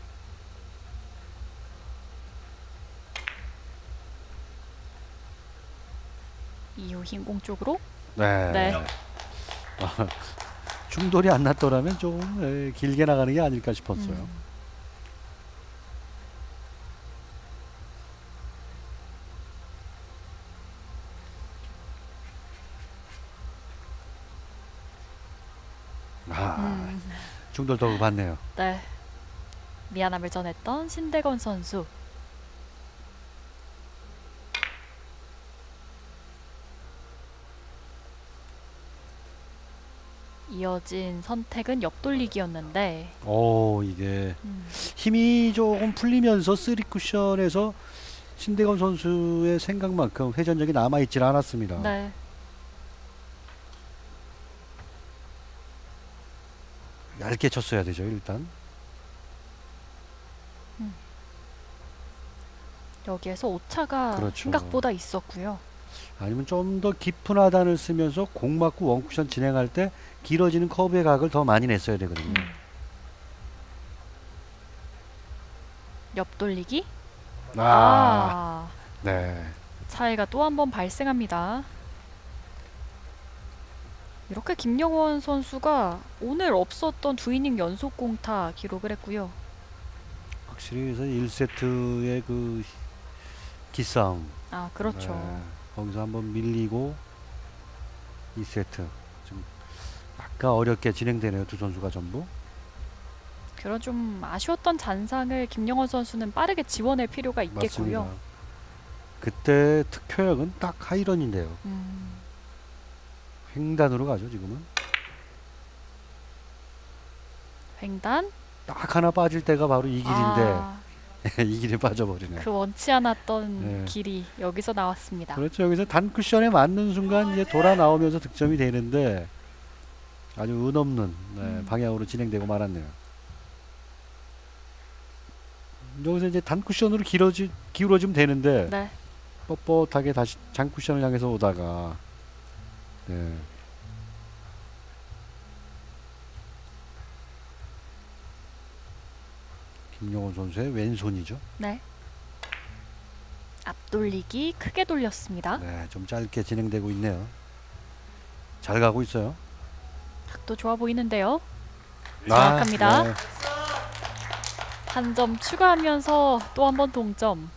이후 흰공 쪽으로. 네. 네. 충돌이 안 났더라면 조금 길게 나가는 게 아닐까 싶었어요. 충돌 더 받네요. 네. 미안함을 전했던 신대건 선수. 이어진 선택은 옆돌리기였는데 이게 힘이 조금 풀리면서 3쿠션에서 신대건 선수의 생각만큼 회전력이 남아있질 않았습니다. 네. 얇게 쳤어야 되죠 일단. 여기에서 오차가 그렇죠. 생각보다 있었고요. 아니면 좀 더 깊은 하단을 쓰면서 공 맞고 원쿠션 진행할 때 길어지는 커브의 각을 더 많이 냈어야 되거든요. 옆돌리기. 네. 차이가 또 한 번 발생합니다. 이렇게 김영원 선수가 오늘 없었던 두 이닝 연속 공타 기록을 했고요. 확실히 그래서 1세트의 그 기싸움. 그렇죠. 네. 거기서 한번 밀리고 2세트 좀 약간 어렵게 진행되네요. 두 선수가 전부. 그런 좀 아쉬웠던 잔상을 김영원 선수는 빠르게 지워낼 필요가 있겠고요. 맞습니다. 그때 득표역은 딱 하이런인데요. 횡단으로 가죠 지금은. 횡단. 딱 하나 빠질 때가 바로 이 길인데 이 길에 빠져버리네. 그 원치 않았던 네. 길이 여기서 나왔습니다. 그렇죠. 여기서 단쿠션에 맞는 순간 이제 돌아 나오면서 득점이 되는데 아주 운없는 방향으로 진행되고 말았네요. 여기서 이제 단쿠션으로 기울어지면 되는데 네. 뻣뻣하게 다시 장쿠션을 향해서 오다가 네. 김영원 선수의 왼손이죠. 네. 앞돌리기 크게 돌렸습니다. 네, 좀 짧게 진행되고 있네요. 잘 가고 있어요. 각도 좋아 보이는데요. 정확합니다. 네. 한 점 추가하면서 또 한 번 동점.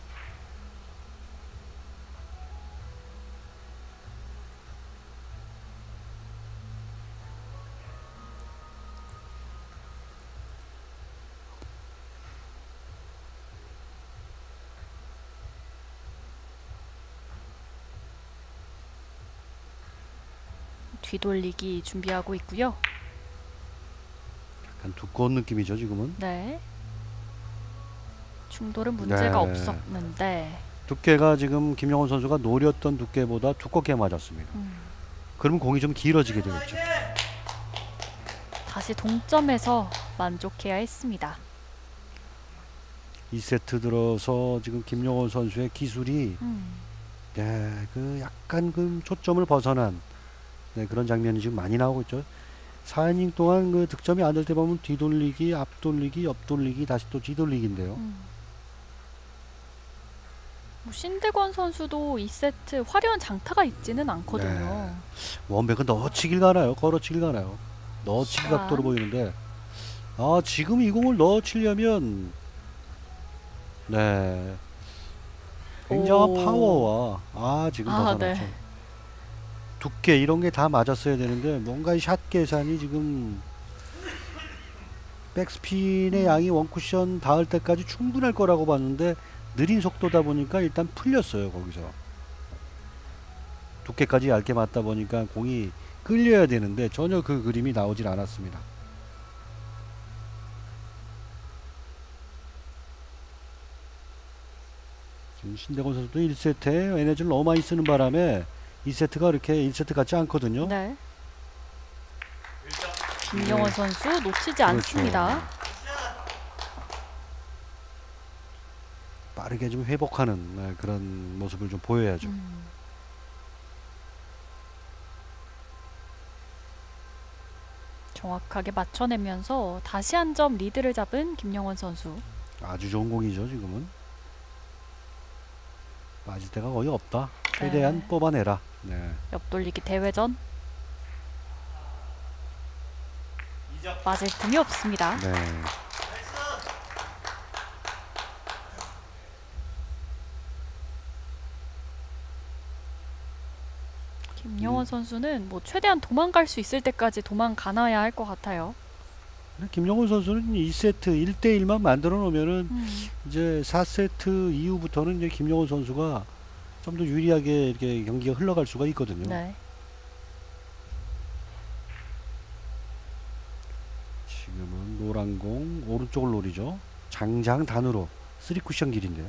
뒤돌리기 준비하고 있고요. 약간 두꺼운 느낌이죠 지금은. 네. 충돌은 문제가 네. 없었는데 두께가 지금 김영원 선수가 노렸던 두께보다 두껍게 맞았습니다. 그럼 공이 좀 길어지게 되겠죠. 다시 동점에서 만족해야 했습니다. 2세트 들어서 지금 김영원 선수의 기술이 네, 그 약간 그 초점을 벗어난 네, 그런 장면이 지금 많이 나오고 있죠. 4이닝 동안 그 득점이 안 될 때 보면 뒤돌리기, 앞돌리기, 옆돌리기, 다시 또 뒤돌리기인데요. 뭐 신대권 선수도 2세트 화려한 장타가 있지는 않거든요. 네. 원백은 넣어치길 가나요? 걸어치길 가나요? 넣어치기 시간. 각도로 보이는데 아 지금 이 공을 넣어치려면 네 굉장한 오. 파워와 아 지금 벗어났죠. 네. 두께 이런 게 다 맞았어야 되는데 뭔가 이 샷 계산이 지금 백스핀의 양이 원쿠션 닿을 때까지 충분할 거라고 봤는데 느린 속도다 보니까 일단 풀렸어요. 거기서 두께까지 얇게 맞다 보니까 공이 끌려야 되는데 전혀 그 그림이 나오질 않았습니다. 지금 신대건 선수도 1세트에 에너지를 너무 많이 쓰는 바람에 2세트가 이렇게 1세트 같지 않거든요. 네. 김영원 선수 놓치지 않습니다. 빠르게 좀 회복하는 네, 그런 모습을 좀 보여야죠. 정확하게 맞춰내면서 다시 한 점 리드를 잡은 김영원 선수. 아주 좋은 공이죠. 지금은 맞을 데가 거의 없다. 최대한 네. 뽑아내라. 네. 옆돌리기 대회전. 맞을 틈이 없습니다. 네. 김영원 선수는 뭐 최대한 도망갈 수 있을 때까지 도망가놔야 할 것 같아요. 김영훈 선수는 2세트 1대1만 만들어 놓으면은 이제 4세트 이후부터는 이제 김영훈 선수가 좀 더 유리하게 이렇게 경기가 흘러갈 수가 있거든요. 네. 지금은 노란 공 오른쪽을 노리죠. 장장 단으로 3쿠션 길인데요.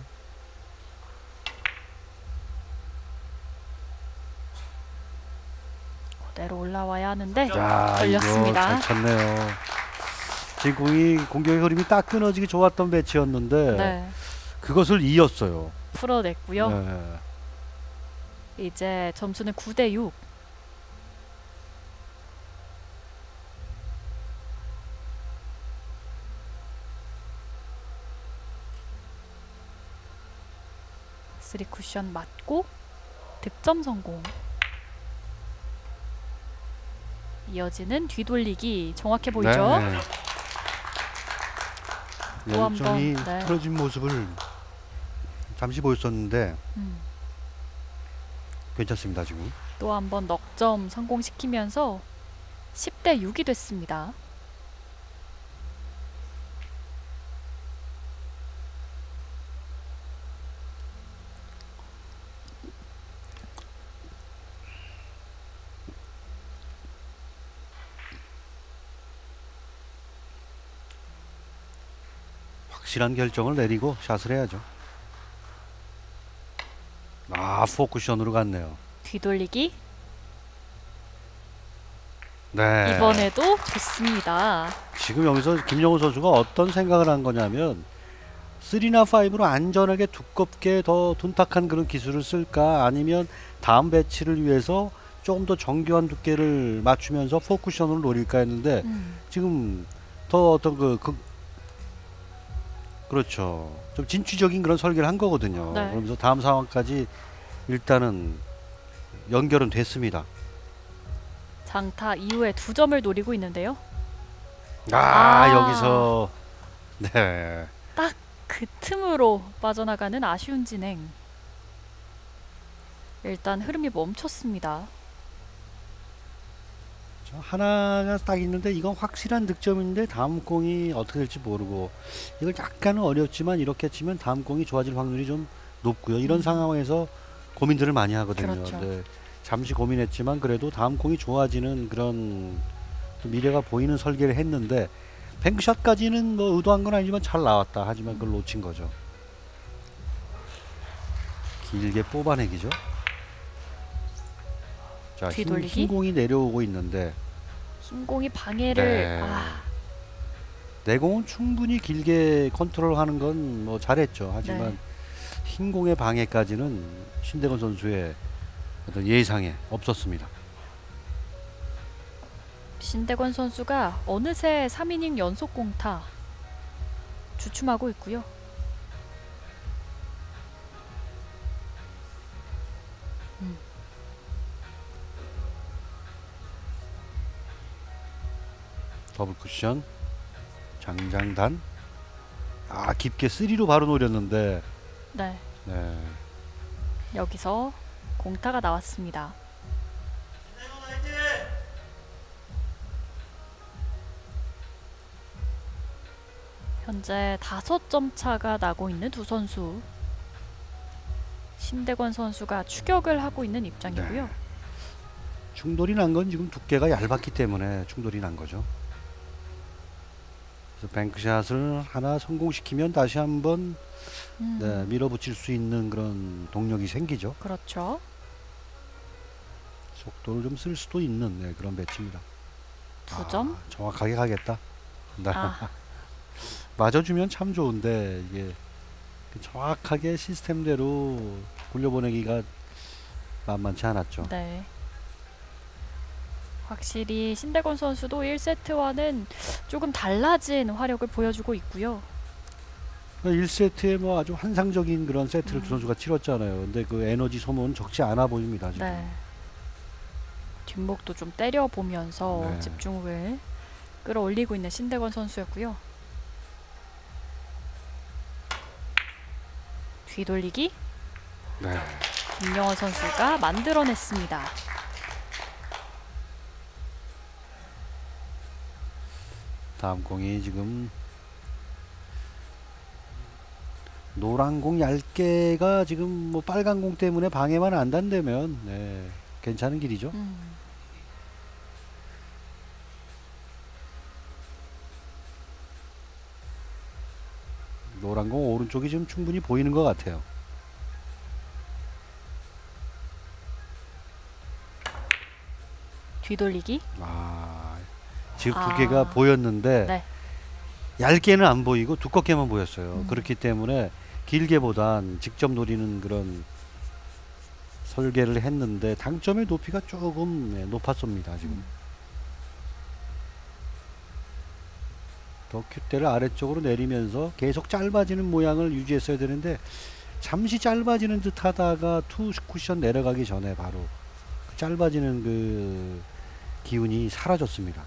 그대로 올라와야 하는데 야, 걸렸습니다. 이거 잘 쳤네요. 지금 공이 공격의 흐름이 딱 끊어지기 좋았던 배치였는데 네. 그것을 이었어요. 풀어냈고요. 네. 이제 점수는 9대6. 쓰리 쿠션 맞고 득점 성공. 이어지는 뒤돌리기 정확해 보이죠? 네. 또 한 열정이 번, 네. 틀어진 모습을 잠시 보였었는데 괜찮습니다. 지금. 또 한 번 넉점 성공시키면서 10대6이 됐습니다. 확실한 결정을 내리고 샷을 해야죠. 아, 포쿠션으로 갔네요. 뒤돌리기 네. 이번에도 좋습니다. 지금 여기서 김영우 선수가 어떤 생각을 한 거냐면 3나 5로 안전하게 두껍게 더 둔탁한 그런 기술을 쓸까 아니면 다음 배치를 위해서 조금 더 정교한 두께를 맞추면서 포쿠션을 노릴까 했는데 지금 더 어떤 그렇죠. 좀 진취적인 그런 설계를 한 거거든요. 네. 그러면서 다음 상황까지 일단은 연결은 됐습니다. 장타 이후에 2점을 노리고 있는데요. 아. 여기서 네. 그 틈으로 빠져나가는 아쉬운 진행. 일단 흐름이 멈췄습니다. 하나가 딱 있는데 이건 확실한 득점인데 다음 공이 어떻게 될지 모르고 이걸 약간은 어렵지만 이렇게 치면 다음 공이 좋아질 확률이 좀 높고요. 이런 상황에서 고민들을 많이 하거든요. 그렇죠. 네, 잠시 고민했지만 그래도 다음 공이 좋아지는 그런 미래가 보이는 설계를 했는데 뱅크샷까지는 뭐 의도한 건 아니지만 잘 나왔다. 하지만 그걸 놓친 거죠. 길게 뽑아내기죠. 자, 뒤돌리기. 흰 공이 내려오고 있는데 흰공이 방해를 네. 내공은 충분히 길게 컨트롤하는 건 뭐 잘했죠. 하지만 네. 흰 공의 방해까지는 신대건 선수의 어떤 예상에 없었습니다. 신대건 선수가 어느새 3이닝 연속 공타 주춤하고 있고요. 더블 쿠션 장장단. 깊게 3로 바로 노렸는데 네. 네. 여기서 공타가 나왔습니다. 현재 5점 차가 나고 있는 두 선수. 신대건 선수가 추격을 하고 있는 입장이고요. 충돌이 난 건 지금 두께가 얇았기 때문에 충돌이 난 거죠. 그래서 뱅크샷을 하나 성공시키면 다시 한번 네, 밀어붙일 수 있는 그런 동력이 생기죠. 그렇죠. 속도를 좀 쓸 수도 있는 네, 그런 배치입니다. 2점. 정확하게 가겠다. 네. 아, 맞아주면 참 좋은데 이게 정확하게 시스템대로 굴려보내기가 만만치 않았죠. 네. 확실히 신대건 선수도 1세트와는 조금 달라진 화력을 보여주고 있고요. 1세트에 뭐 아주 환상적인 그런 세트를 두 선수가 치렀잖아요. 근데 그 에너지 소모는 적지 않아 보입니다. 지금. 네. 뒷목도 좀 때려보면서 네. 집중을 끌어올리고 있는 신대건 선수였고요. 뒤돌리기 네. 김영원 선수가 만들어냈습니다. 다음 공이 지금 노란 공 얇게가 지금 뭐 빨간 공 때문에 방해만 안 된다면 네, 괜찮은 길이죠. 노란 공 오른쪽이 지금 충분히 보이는 것 같아요. 뒤돌리기. 지금 두 개가 보였는데 네. 얇게는 안 보이고 두껍게만 보였어요. 그렇기 때문에 길게보단 직접 노리는 그런 설계를 했는데 당점의 높이가 조금 네, 높았습니다. 지금 더 큐대를 아래쪽으로 내리면서 계속 짧아지는 모양을 유지했어야 되는데 잠시 짧아지는 듯 하다가 투 쿠션 내려가기 전에 바로 그 짧아지는 그 기운이 사라졌습니다.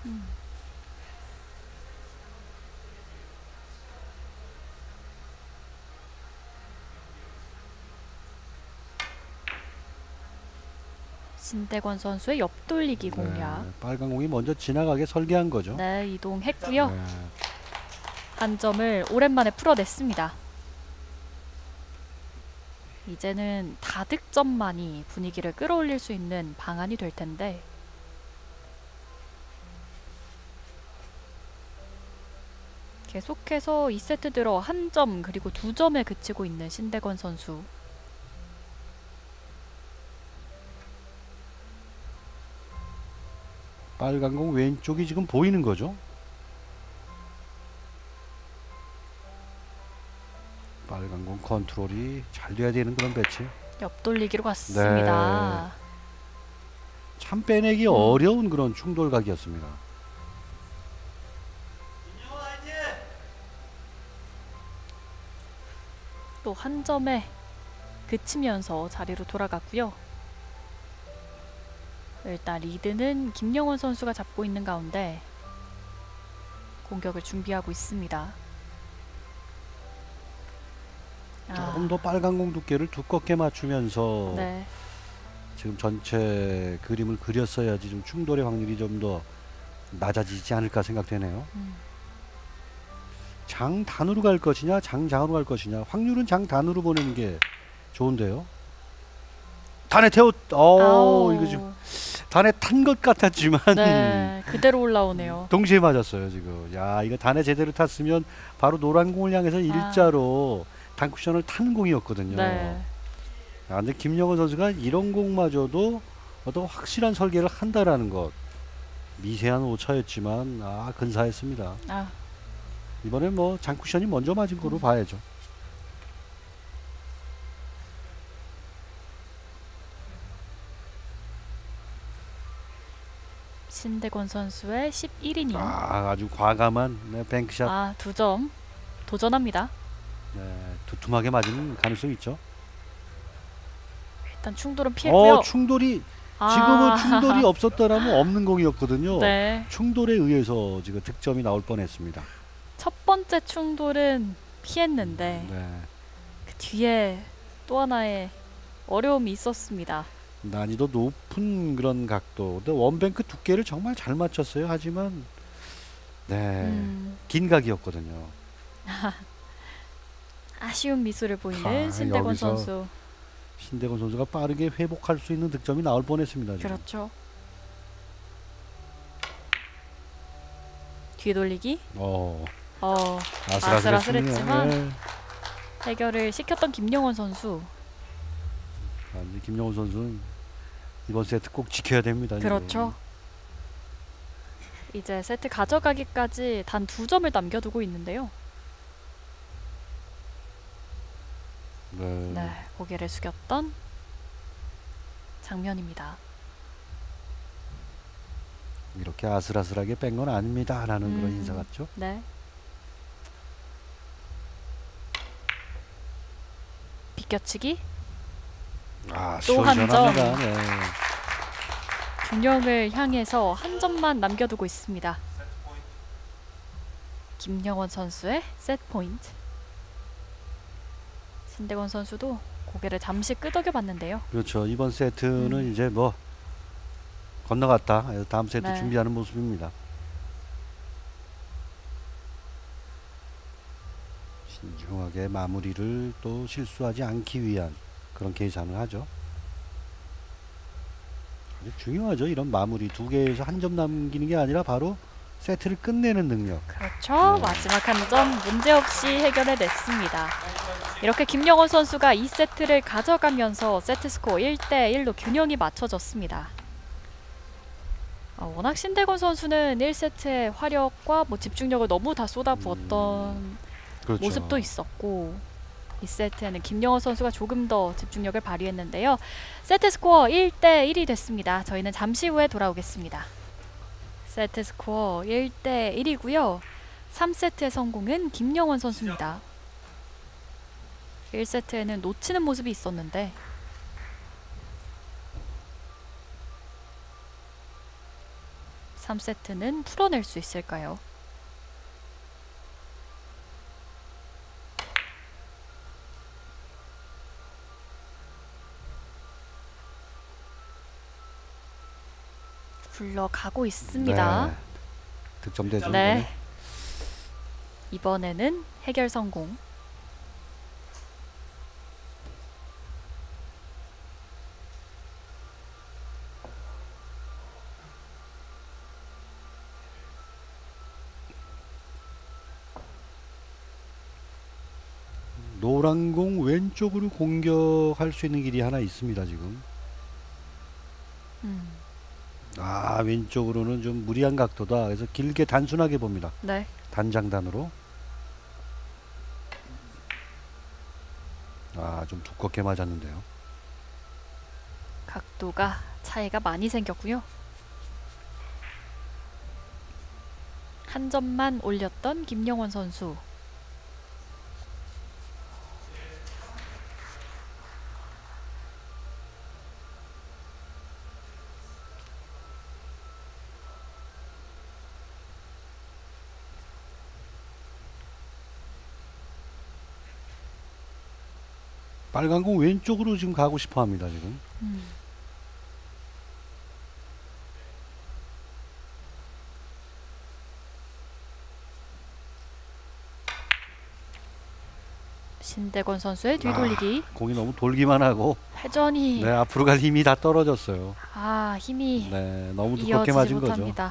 신대건 선수의 옆돌리기 공략. 네, 빨간 공이 먼저 지나가게 설계한 거죠. 네, 이동했고요. 네. 한 점을 오랜만에 풀어냈습니다. 이제는 다득점만이 분위기를 끌어올릴 수 있는 방안이 될 텐데 계속해서 2세트 들어 한 점 그리고 2점에 그치고 있는 신대건 선수. 빨간 공 왼쪽이 지금 보이는 거죠. 빨간 공 컨트롤이 잘 돼야 되는 그런 배치. 옆돌리기로 갔습니다. 참 빼내기 어려운 그런 충돌각이었습니다. 또 한 점에 그치면서 자리로 돌아갔고요. 일단 리드는 김영원 선수가 잡고 있는 가운데 공격을 준비하고 있습니다. 조금 더 빨간 공 두께를 두껍게 맞추면서 네. 지금 전체 그림을 그렸어야지 좀 충돌의 확률이 좀 더 낮아지지 않을까 생각되네요. 장단으로 갈 것이냐 장장으로 갈 것이냐. 확률은 장단으로 보내는 게 좋은데요. 단에 태웠. 이거 지금 단에 탄 것 같았지만 네, 그대로 올라오네요. 동시에 맞았어요 지금. 야, 이거 단에 제대로 탔으면 바로 노란 공을 향해서 일자로 단쿠션을 탄 공이었거든요. 네. 근데 김영원 선수가 이런 공마저도 어떤 확실한 설계를 한다라는 것. 미세한 오차였지만 근사했습니다. 이번엔 뭐 장쿠션이 먼저 맞은 거로 봐야죠. 신대건 선수의 11이닝. 아주 과감한 네, 뱅크샷. 2점 도전합니다. 네, 두툼하게 맞은 가능성이 있죠. 일단 충돌은 피했고요. 충돌이 아. 지금은 충돌이 없었더라면 없는 공이었거든요. 네. 충돌에 의해서 지금 득점이 나올 뻔했습니다. 첫 번째 충돌은 피했는데 네, 그 뒤에 또 하나의 어려움이 있었습니다. 난이도 높은 그런 각도. 근데 원뱅크 두께를 정말 잘 맞췄어요. 하지만 네, 긴 각이었거든요. 아쉬운 미소를 보이는 신대건 여기서 선수. 신대건 선수가 빠르게 회복할 수 있는 득점이 나올 뻔했습니다. 지금. 그렇죠. 뒤돌리기. 아슬아슬했지만 네. 해결을 시켰던 김영원 선수. 이제 김영훈 선수는 이번 세트 꼭 지켜야 됩니다. 그렇죠. 이제 세트 가져가기까지 단 2점을 남겨두고 있는데요. 네, 고개를 숙였던 장면입니다. 이렇게 아슬아슬하게 뺀 건 아닙니다. 라는 그런 인사 같죠. 네. 비껴치기. 또 한 점. 시원시원합니다. 네. 균형을 향해서 한 점만 남겨두고 있습니다. 김영원 선수의 세트 포인트. 신대건 선수도 고개를 잠시 끄덕여 봤는데요. 그렇죠. 이번 세트는 이제 뭐 건너갔다. 다음 세트 네. 준비하는 모습입니다. 신중하게 마무리를 또 실수하지 않기 위한 그런 계산을 하죠. 아주 중요하죠. 이런 마무리 2개에서 한 점 남기는 게 아니라 바로 세트를 끝내는 능력. 그렇죠. 네. 마지막 한 점 문제없이 해결해냈습니다. 이렇게 김영원 선수가 2세트를 가져가면서 세트 스코어 1대1로 균형이 맞춰졌습니다. 워낙 신대건 선수는 1세트의 화력과 집중력을 너무 다 쏟아부었던 그렇죠. 모습도 있었고 2세트에는 김영원 선수가 조금 더 집중력을 발휘했는데요. 세트 스코어 1대1이 됐습니다. 저희는 잠시 후에 돌아오겠습니다. 세트 스코어 1대1이고요. 3세트의 성공은 김영원 선수입니다. 1세트에는 놓치는 모습이 있었는데 3세트는 풀어낼 수 있을까요? 굴러가고 있습니다. 네. 득점되죠. 네. 이번에는 해결 성공. 노란 공 왼쪽으로 공격할 수 있는 길이 하나 있습니다. 지금. 왼쪽으로는 좀 무리한 각도다. 그래서 길게 단순하게 봅니다. 네. 단장단으로. 좀 두껍게 맞았는데요. 각도가 차이가 많이 생겼고요. 한 점만 올렸던 김영원 선수. 빨간 공 왼쪽으로 지금 가고 싶어 합니다. 지금. 신대건 선수의 뒤돌리기. 공이 너무 돌기만 하고 회전이 네, 앞으로 갈 힘이 다 떨어졌어요. 힘이 네, 너무 두껍게 이어지지 맞은 거죠. 못합니다.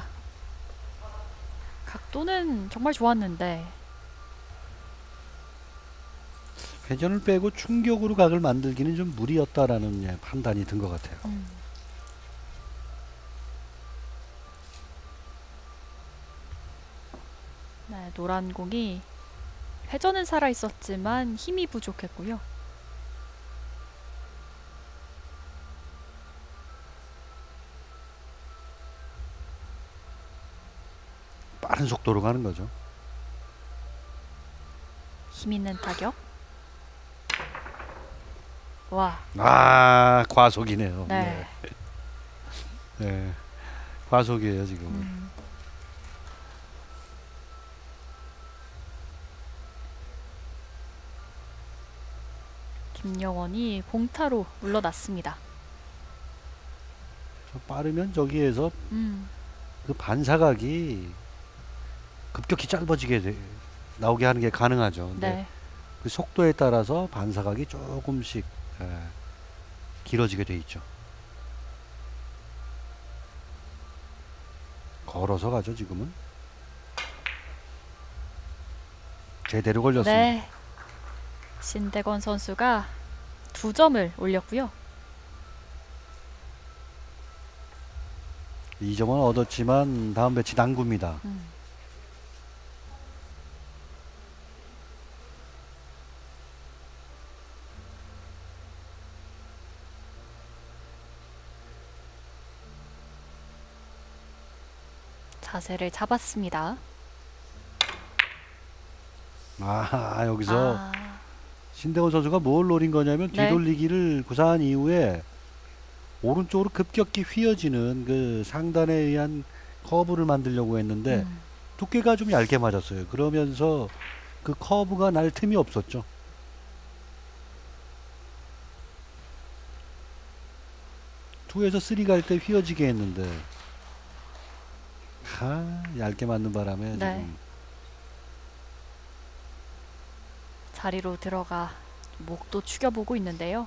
각도는 정말 좋았는데 회전을 빼고 충격으로 각을 만들기는 좀 무리였다라는 판단이 든 것 같아요. 네, 네, 노란 공이 회전은 살아 있었지만 힘이 부족했고요. 빠른 속도로 가는 거죠. 힘 있는 타격. 와, 아, 과속이네요. 네. 네. 과속이에요, 지금은. 김영원이 공타로 물러났습니다. 저 빠르면 저기에서 음, 그 반사각이 급격히 짧아지게 나오게 하는 게 가능하죠. 근데 네. 그 속도에 따라서 반사각이 조금씩 길어지게 돼 있죠. 걸어서 가죠, 지금은. 제대로 걸렸습니다. 네. 신대건 선수가 2점을 올렸고요. 2점은 얻었지만 다음 배치 난구입니다. 자세를 잡았습니다. 아, 여기서 아, 신대건 선수가 뭘 노린 거냐면 네. 뒤돌리기를 구사한 이후에 오른쪽으로 급격히 휘어지는 그 상단에 의한 커브를 만들려고 했는데 두께가 좀 얇게 맞았어요. 그러면서 그 커브가 날 틈이 없었죠. 투에서 쓰리 갈 때 휘어지게 했는데 얇게 맞는 바람에 네. 지금 자리로 들어가 목도 축여보고 있는데요.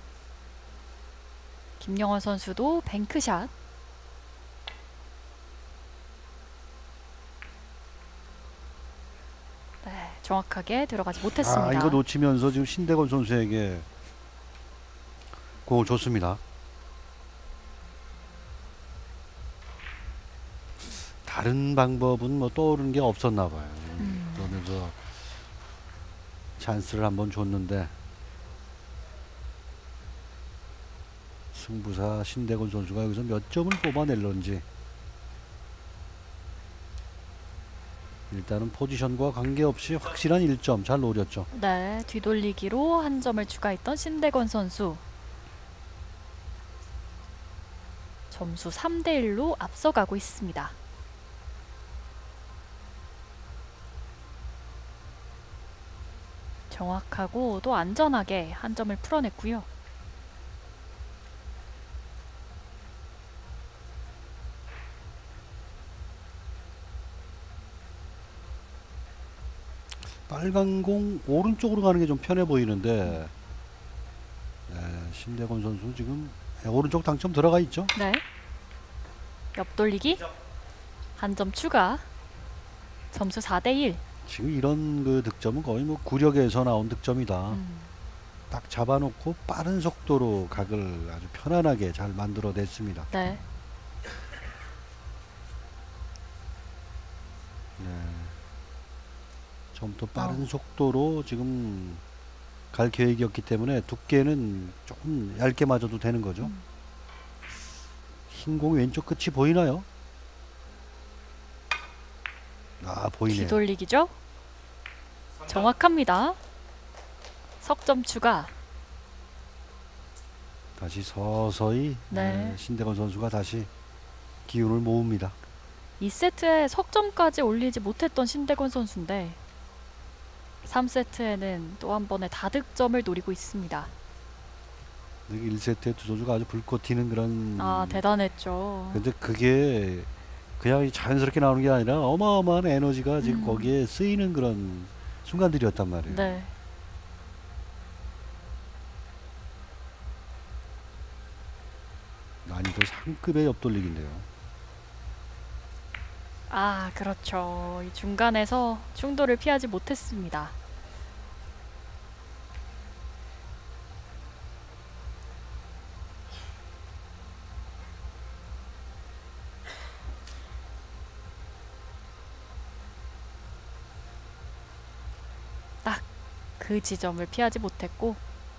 김영원 선수도 뱅크샷. 네, 정확하게 들어가지 못했습니다. 이거 놓치면서 지금 신대건 선수에게 공을 줬습니다. 다른 방법은 뭐 떠오르는 게 없었나 봐요. 그러면서 찬스를 한번 줬는데 승부사 신대건 선수가 여기서 몇 점을 뽑아낼런지. 일단은 포지션과 관계없이 확실한 1점 잘 노렸죠. 네, 뒤돌리기로 한 점을 추가했던 신대건 선수. 점수 3대1로 앞서가고 있습니다. 정확하고 또 안전하게 한 점을 풀어냈고요. 빨간 공 오른쪽으로 가는 게 좀 편해 보이는데 신대건 선수 지금 오른쪽 당점 들어가 있죠. 네. 옆돌리기 한 점 추가. 점수 4대1. 지금 이런 그 득점은 거의 뭐 구력에서 나온 득점이다. 딱 잡아놓고 빠른 속도로 각을 아주 편안하게 잘 만들어냈습니다. 네. 좀 더 빠른 속도로 지금 갈 계획이었기 때문에 두께는 조금 얇게 맞아도 되는 거죠. 흰 공 왼쪽 끝이 보이나요? 보이네요. 뒤돌리기죠. 정확합니다. 석점 추가. 다시 서서히 네. 신대건 선수가 다시 기운을 모읍니다. 2세트에 석점까지 올리지 못했던 신대건 선수인데 3세트에는 또 한 번의 다득점을 노리고 있습니다. 1세트에 두 선수가 아주 불꽃 튀는 그런 대단했죠. 근데 그게 그냥 자연스럽게 나오는 게 아니라 어마어마한 에너지가 지금 거기에 쓰이는 그런 순간들이었단 말이에요. 네. 난이도 상급의 옆돌리기인데요. 그렇죠. 이 중간에서 충돌을 피하지 못했습니다. 그 지점을 피하지 못했고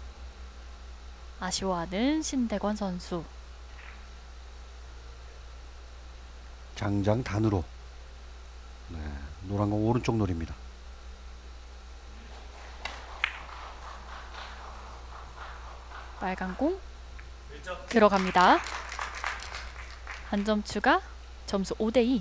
아쉬워하는 신대권 선수. 장장 단으로. 네, 노란 공 오른쪽 노립니다. 빨간 공 들어갑니다. 한 점 추가. 점수 5대2.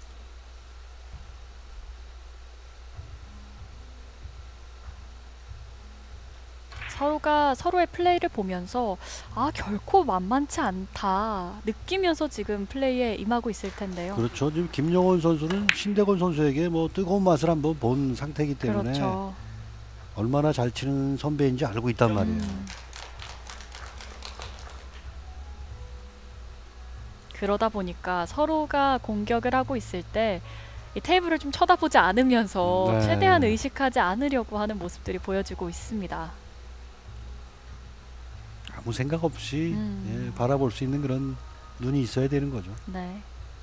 서로가 서로의 플레이를 보면서 아 결코 만만치 않다 느끼면서 지금 플레이에 임하고 있을 텐데요. 그렇죠. 지금 김영원 선수는 신대건 선수에게 뭐 뜨거운 맛을 한번 본 상태이기 때문에 그렇죠. 얼마나 잘 치는 선배인지 알고 있단 말이에요. 그러다 보니까 서로가 공격을 하고 있을 때 이 테이블을 좀 쳐다보지 않으면서 네. 최대한 의식하지 않으려고 하는 모습들이 보여지고 있습니다. 아무 생각 없이 예, 바라볼 수 있는 그런 눈이 있어야 되는 거죠. 네.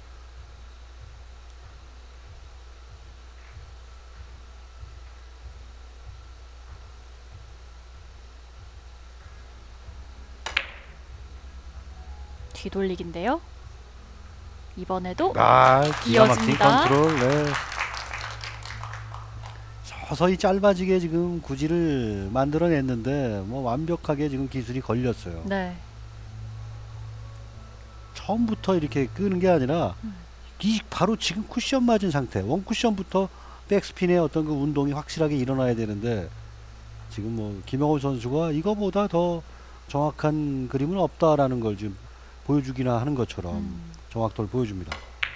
뒤돌리기인데요. 이번에도 기가 막힌 이어집니다. 컨트롤. 네. 서서히 짧아지게 지금 구질을 만들어냈는데 뭐 완벽하게 지금 기술이 걸렸어요. 네. 처음부터 이렇게 끄는 게 아니라 이 바로 지금 쿠션 맞은 상태, 원 쿠션부터 백스핀의 어떤 그 운동이 확실하게 일어나야 되는데 지금 뭐 김영호 선수가 이거보다 더 정확한 그림은 없다라는 걸 지금 보여주기나 하는 것처럼 정확도를 보여줍니다.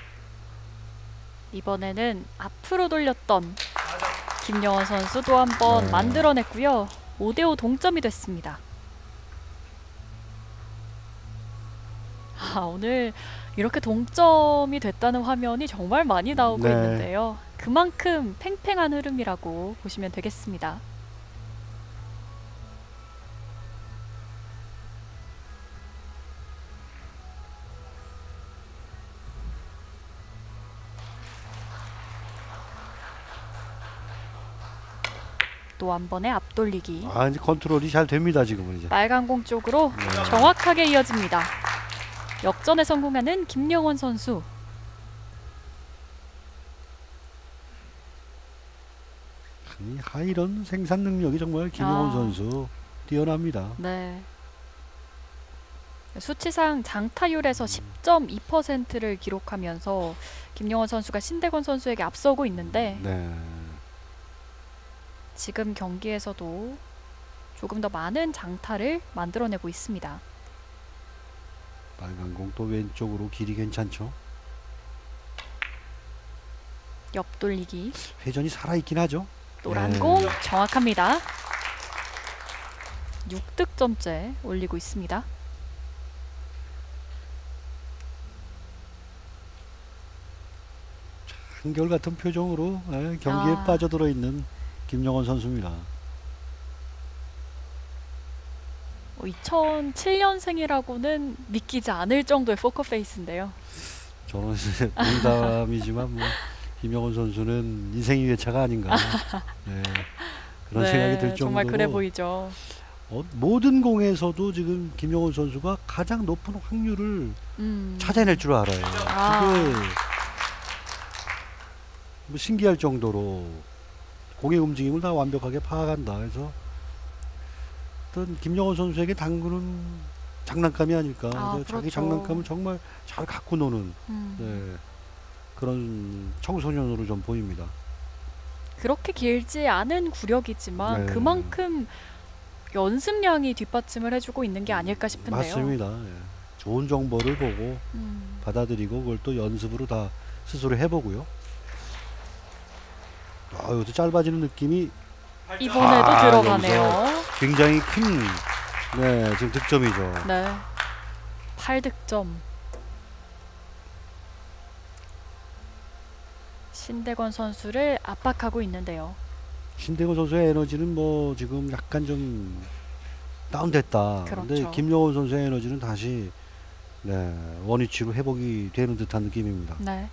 이번에는 앞으로 돌렸던 김영원 선수 또 한 번 네. 만들어냈고요. 5대5 동점이 됐습니다. 오늘 이렇게 동점이 됐다는 화면이 정말 많이 나오고 네. 있는데요. 그만큼 팽팽한 흐름이라고 보시면 되겠습니다. 또 한 번의 앞돌리기. 이제 컨트롤이 잘 됩니다. 지금은 이제. 빨간 공 쪽으로 네. 정확하게 이어집니다. 역전에 성공하는 김영원 선수. 이 하이런 생산 능력이 정말 김영원 선수 뛰어납니다. 네. 수치상 장타율에서 10.2%를 기록하면서 김영원 선수가 신대건 선수에게 앞서고 있는데 네. 지금 경기에서도 조금 더 많은 장타를 만들어내고 있습니다. 빨간 공 또 왼쪽으로 길이 괜찮죠? 옆돌리기. 회전이 살아있긴 하죠? 노란 네. 공 정확합니다. 6득점째 올리고 있습니다. 한결같은 표정으로 경기에 빠져들어 있는 김영원 선수입니다. 2007년생이라고는 믿기지 않을 정도의 포커페이스인데요. 저는 이제 농담이지만 뭐 김영원 선수는 인생의 회차가 아닌가 네, 그런 네, 생각이 들 정도로 정말 그래 보이죠. 모든 공에서도 지금 김영원 선수가 가장 높은 확률을 찾아낼 줄 알아요. 그게 뭐 신기할 정도로 공의 움직임을 다 완벽하게 파악한다. 그래서 어떤 김영원 선수에게 당구는 장난감이 아닐까. 그래서 자기 그렇죠. 장난감을 정말 잘 갖고 노는 네, 그런 청소년으로 좀 보입니다. 그렇게 길지 않은 구력이지만 네. 그만큼 연습량이 뒷받침을 해주고 있는 게 아닐까 싶은데요. 맞습니다. 예. 좋은 정보를 보고 받아들이고 그걸 또 연습으로 다 스스로 해보고요. 여기서 짧아지는 느낌이 이번에도 들어가네요. 굉장히 큰 지금 득점이죠. 네, 8득점. 신대건 선수를 압박하고 있는데요. 신대건 선수의 에너지는 뭐 지금 약간 좀 다운됐다. 그런데 그렇죠. 김영원 선수의 에너지는 다시 원위치로 회복이 되는 듯한 느낌입니다. 네.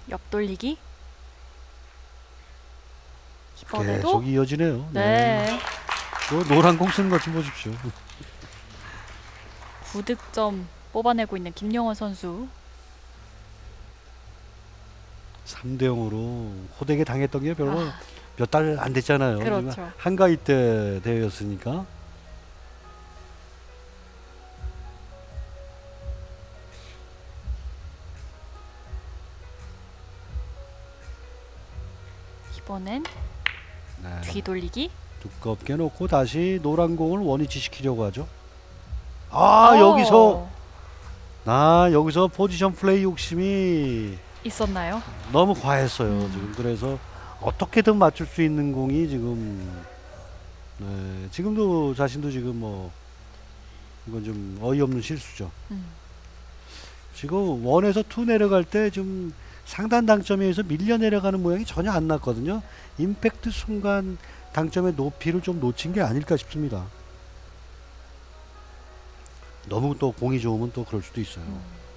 옆돌리기. 이번에도 계속 이어지네요. 네. 또 노란 공 쓰는 것 좀 보십시오. 9득점 뽑아내고 있는 김영원 선수. 3대 0으로 호되게 당했던 게 별로 아, 몇 달 안 됐잖아요. 그렇죠. 지금 한가위 때 대회였으니까. 이번엔 네. 뒤돌리기. 두껍게 놓고 다시 노란 공을 원위치 시키려고 하죠. 여기서 여기서 포지션 플레이 욕심이 있었나요? 너무 과했어요. 지금 그래서 어떻게든 맞출 수 있는 공이 지금 지금도 자신도 지금 뭐 이건 좀 어이없는 실수죠. 지금 원에서 투 내려갈 때 좀 상단 당점에 의해서 밀려 내려가는 모양이 전혀 안 났거든요. 임팩트 순간 당점의 높이를 좀 놓친 게 아닐까 싶습니다. 너무 또 공이 좋으면 또 그럴 수도 있어요.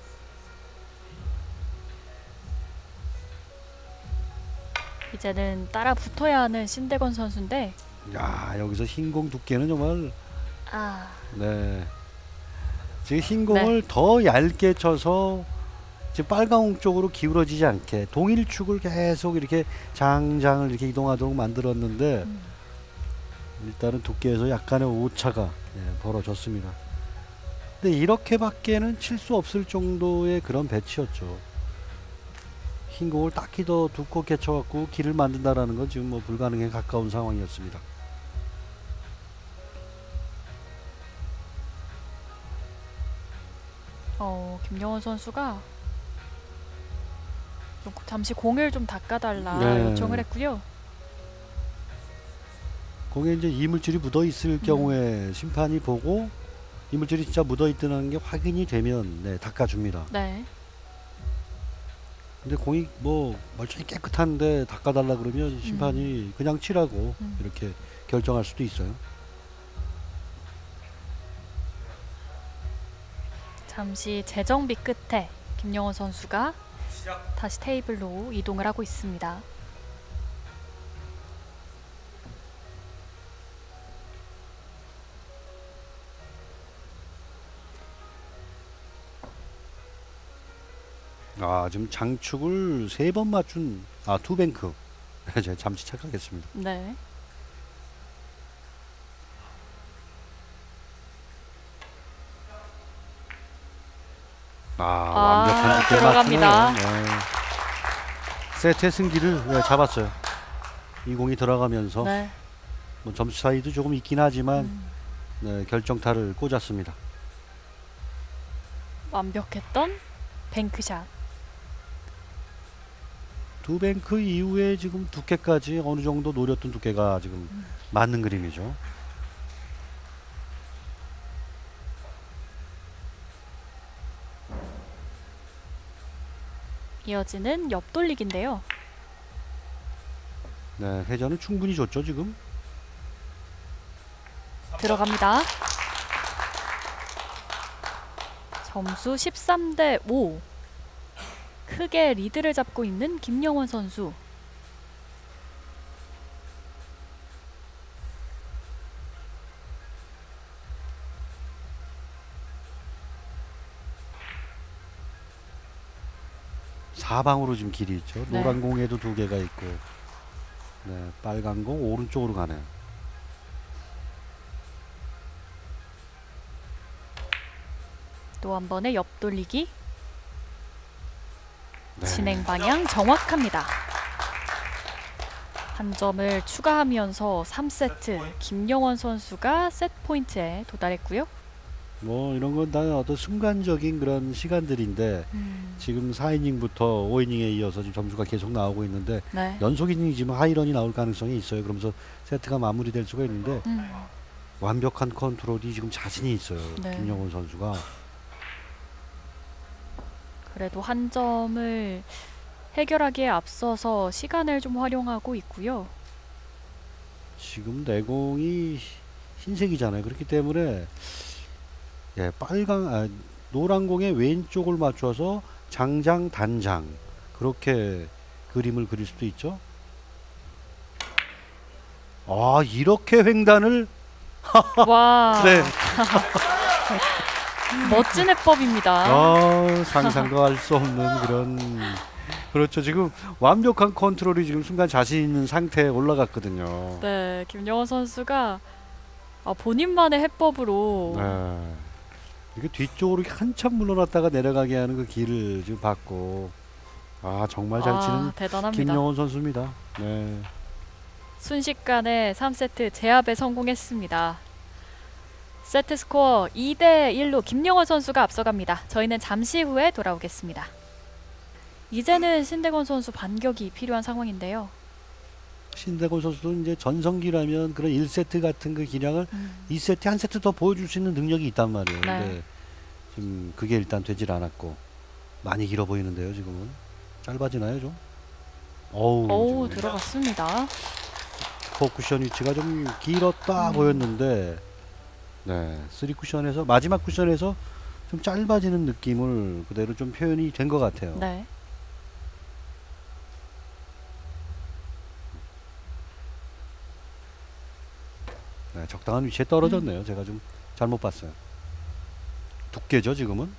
이제는 따라 붙어야 하는 신대건 선수인데 야, 여기서 흰 공 두께는 정말 네. 지금 흰 공을 더 얇게 쳐서 지금 빨간 공 쪽으로 기울어지지 않게 동일축을 계속 이렇게 장장을 이렇게 이동하도록 만들었는데 일단은 두께에서 약간의 오차가 벌어졌습니다. 근데 이렇게밖에는 칠 수 없을 정도의 그런 배치였죠. 흰 공을 딱히 더 두껍게 쳐갖고 길을 만든다라는 건 지금 뭐 불가능에 가까운 상황이었습니다. 김영원 선수가 좀 잠시 공을 좀 닦아달라 네. 요청을 했고요. 공에 이제 이물질이 묻어 있을 경우에 심판이 보고 이물질이 진짜 묻어 있다는 게 확인이 되면 닦아줍니다. 네. 근데 공이 뭐 멀쩡히 깨끗한데 닦아달라 그러면 심판이 그냥 치라고 이렇게 결정할 수도 있어요. 잠시 재정비 끝에 김영원 선수가 다시 테이블로 이동을 하고 있습니다. 지금 장축을 3번 맞춘 투뱅크. 제가 잠시 착각했습니다. 네. 완벽한 두께 들어갑니다. 맞추네요. 네. 세트의 승기를 잡았어요. 이 공이 들어가면서 네. 뭐 점수 차이도 조금 있긴 하지만 결정타를 꽂았습니다. 완벽했던 뱅크샷. 투뱅크 이후에 지금 두께까지 어느 정도 노렸던 두께가 지금 맞는 그림이죠. 이어지는 옆돌리기인데요. 네, 회전은 충분히 좋죠 지금. 들어갑니다. 점수 13대 5. 크게 리드를 잡고 있는 김영원 선수. 사방으로 지금 길이 있죠. 네. 노란 공에도 2개가 있고, 네, 빨간 공 오른쪽으로 가네요. 또 한 번의 옆돌리기. 네. 진행 방향 정확합니다. 한 점을 추가하면서 3세트 김영원 선수가 세트 포인트에 도달했고요. 뭐 이런 건 다 어떤 순간적인 그런 시간들인데 지금 4이닝부터 5이닝에 이어서 지금 점수가 계속 나오고 있는데 네. 연속 이닝이지만 하이런이 나올 가능성이 있어요. 그러면서 세트가 마무리될 수가 있는데 완벽한 컨트롤이 지금 자신이 있어요. 네. 김영원 선수가. 그래도 한 점을 해결하기에 앞서서 시간을 좀 활용하고 있고요. 지금 내공이 흰색이잖아요. 그렇기 때문에 노란 공의 왼쪽을 맞춰서 장장 단장 그렇게 그림을 그릴 수도 있죠. 아, 이렇게 횡단을 와, 네. 멋진 해법입니다. 아, 상상도 할 수 없는 그런 그렇죠. 지금 완벽한 컨트롤이 지금 순간 자신 있는 상태에 올라갔거든요. 네, 김영원 선수가 본인만의 해법으로 네. 이게 뒤쪽으로 한참 물러났다가 내려가게 하는 그 길을 지금 봤고, 아, 정말 잘 치는 대단합니다. 김영원 선수입니다. 네. 순식간에 3세트 제압에 성공했습니다. 세트 스코어 2대 1로 김영원 선수가 앞서갑니다. 저희는 잠시 후에 돌아오겠습니다. 이제는 신대건 선수 반격이 필요한 상황인데요. 신대건 선수도 이제 전성기라면 그런 1세트 같은 그 기량을 2세트 한 세트 더 보여줄 수 있는 능력이 있단 말이에요. 네. 근데 지금 그게 일단 되질 않았고 많이 길어 보이는데요. 지금은 짧아지나요 좀? 오, 지금 들어갔습니다. 포쿠션 위치가 좀 길었다 보였는데, 네, 3쿠션에서 마지막 쿠션에서 좀 짧아지는 느낌을 그대로 좀 표현이 된 것 같아요. 네. 네, 적당한 위치에 떨어졌네요. 제가 좀 잘못 봤어요. 두께죠 지금은.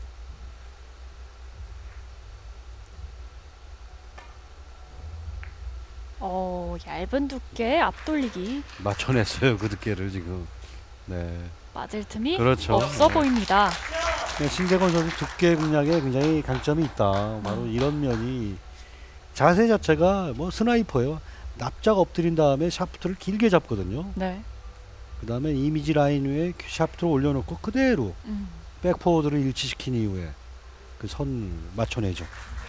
얇은 두께 앞돌리기 맞춰냈어요 그 두께를 지금. 네, 맞을 틈이 그렇죠. 없어 네. 보입니다. 네, 신재건 선수 두께 공략에 굉장히 강점이 있다. 바로 이런 면이, 자세 자체가 뭐 스나이퍼예요. 납작 엎드린 다음에 샤프트를 길게 잡거든요. 네. 그 다음에 이미지 라인 위에 샤프트를 올려놓고 그대로 백포워드를 일치시킨 이후에 그 선 맞춰내죠.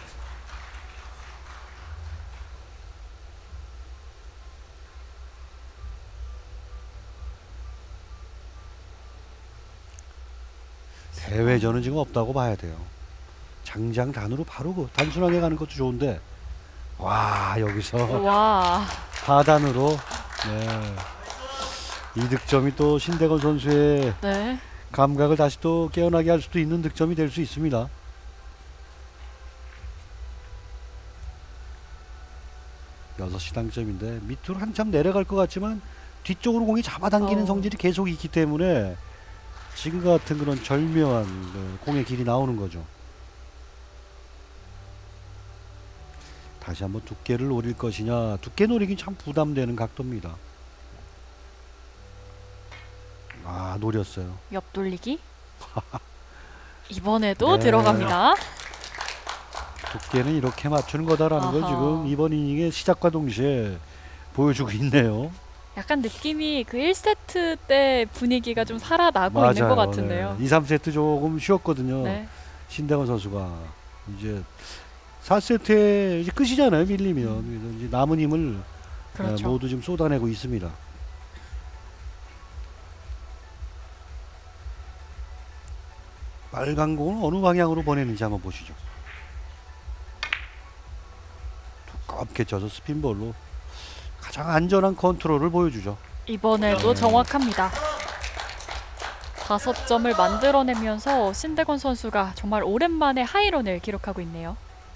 대회전은 지금 없다고 봐야 돼요. 장장 단으로 바로 단순하게 가는 것도 좋은데, 와, 여기서 와, 하단으로, 네, 이 득점이 또 신대건 선수의 네. 감각을 다시 또 깨어나게 할 수도 있는 득점이 될 수 있습니다. 여섯 시 당점인데 밑으로 한참 내려갈 것 같지만 뒤쪽으로 공이 잡아당기는 성질이 계속 있기 때문에 지금 같은 그런 절묘한 그 공의 길이 나오는 거죠. 다시 한번 두께를 노릴 것이냐. 두께 노리긴 참 부담되는 각도입니다. 아, 노렸어요. 옆돌리기 이번에도 네. 들어갑니다. 두께는 이렇게 맞추는 거다라는 걸 아하. 지금 이번 이닝의 시작과 동시에 보여주고 있네요. 약간 느낌이 그 1세트 때 분위기가 좀 살아나고 있는 것 같은데요. 네. 2, 3세트 조금 쉬었거든요. 네. 신대건 선수가 이제 4세트에 이제 끝이잖아요. 밀리면 그래서 이제 남은 힘을 그렇죠. 모두 지금 쏟아내고 있습니다. 빨간 공을 어느 방향으로 보내는지 한번 보시죠. 두껍게 쳐서 스핀볼로 가장 안전한 컨트롤을 보여주죠. 이번에도 정확합니다. 5점을 만들어내면서 신대건 선수가 정말 오랜만에 하이런을 기록하고 있네요.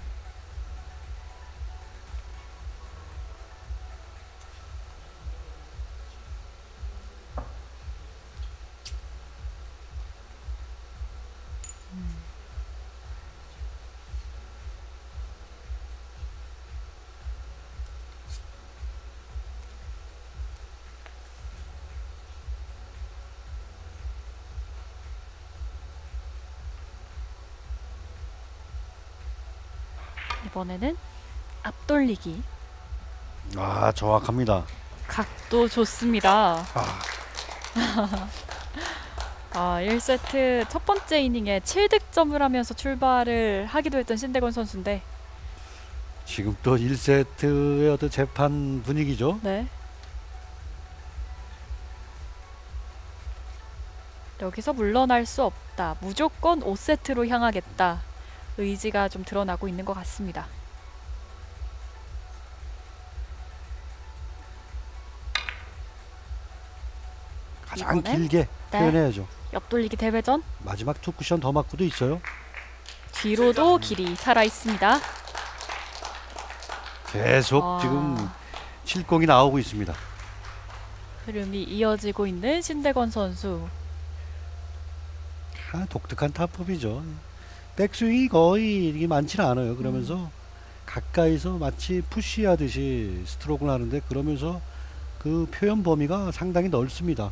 이번에는 앞돌리기. 아, 정확합니다. 각도 좋습니다. 1세트 첫 번째 이닝에 7득점을 하면서 출발을 하기도 했던 신대건 선수인데, 지금 또 1세트의 어떤 재판 분위기죠. 네. 여기서 물러날 수 없다. 무조건 5세트로 향하겠다. 의지가 좀 드러나고 있는 것 같습니다. 가장 이번엔? 길게 네. 표현해야죠. 옆돌리기 대회전. 마지막 투 쿠션 더 맞고도 있어요. 뒤로도 길이 살아 있습니다. 계속 아. 지금 7공이 나오고 있습니다. 흐름이 이어지고 있는 신대건 선수. 독특한 타법이죠. 백스윙이 거의 이게 많지는 않아요. 그러면서 가까이서 마치 푸시하듯이 스트로크를 하는데, 그러면서 그 표현 범위가 상당히 넓습니다.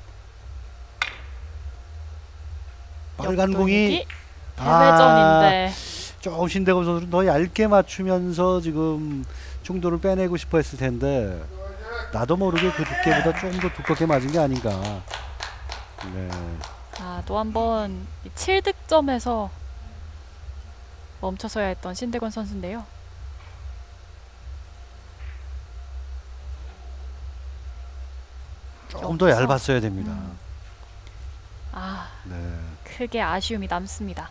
빨간 공이 대회전인데 조금 신대건 선수는 더 얇게 맞추면서 지금 충돌을 빼내고 싶어 했을 텐데, 나도 모르게 그 두께보다 조금 더 두껍게 맞은 게 아닌가. 네. 또 한 번 7득점에서 멈춰서야 했던 신대건 선수인데요. 조금 더 여기서? 얇았어야 됩니다. 네. 크게 아쉬움이 남습니다.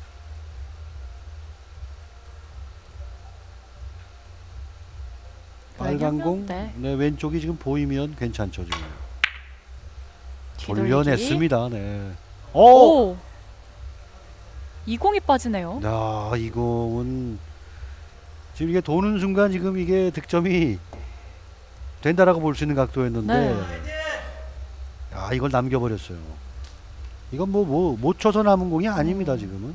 빨간 공, 왜냐면, 네, 왼쪽이 지금 보이면 괜찮죠, 지금. 뒤돌리기. 돌려냈습니다. 네. 오! 오! 이 공이 빠지네요. 이 공은 지금 이게 도는 순간 지금 이게 득점이 된다라고 볼 수 있는 각도였는데, 이걸 남겨버렸어요. 이건 못 쳐서 남은 공이 아닙니다, 지금은.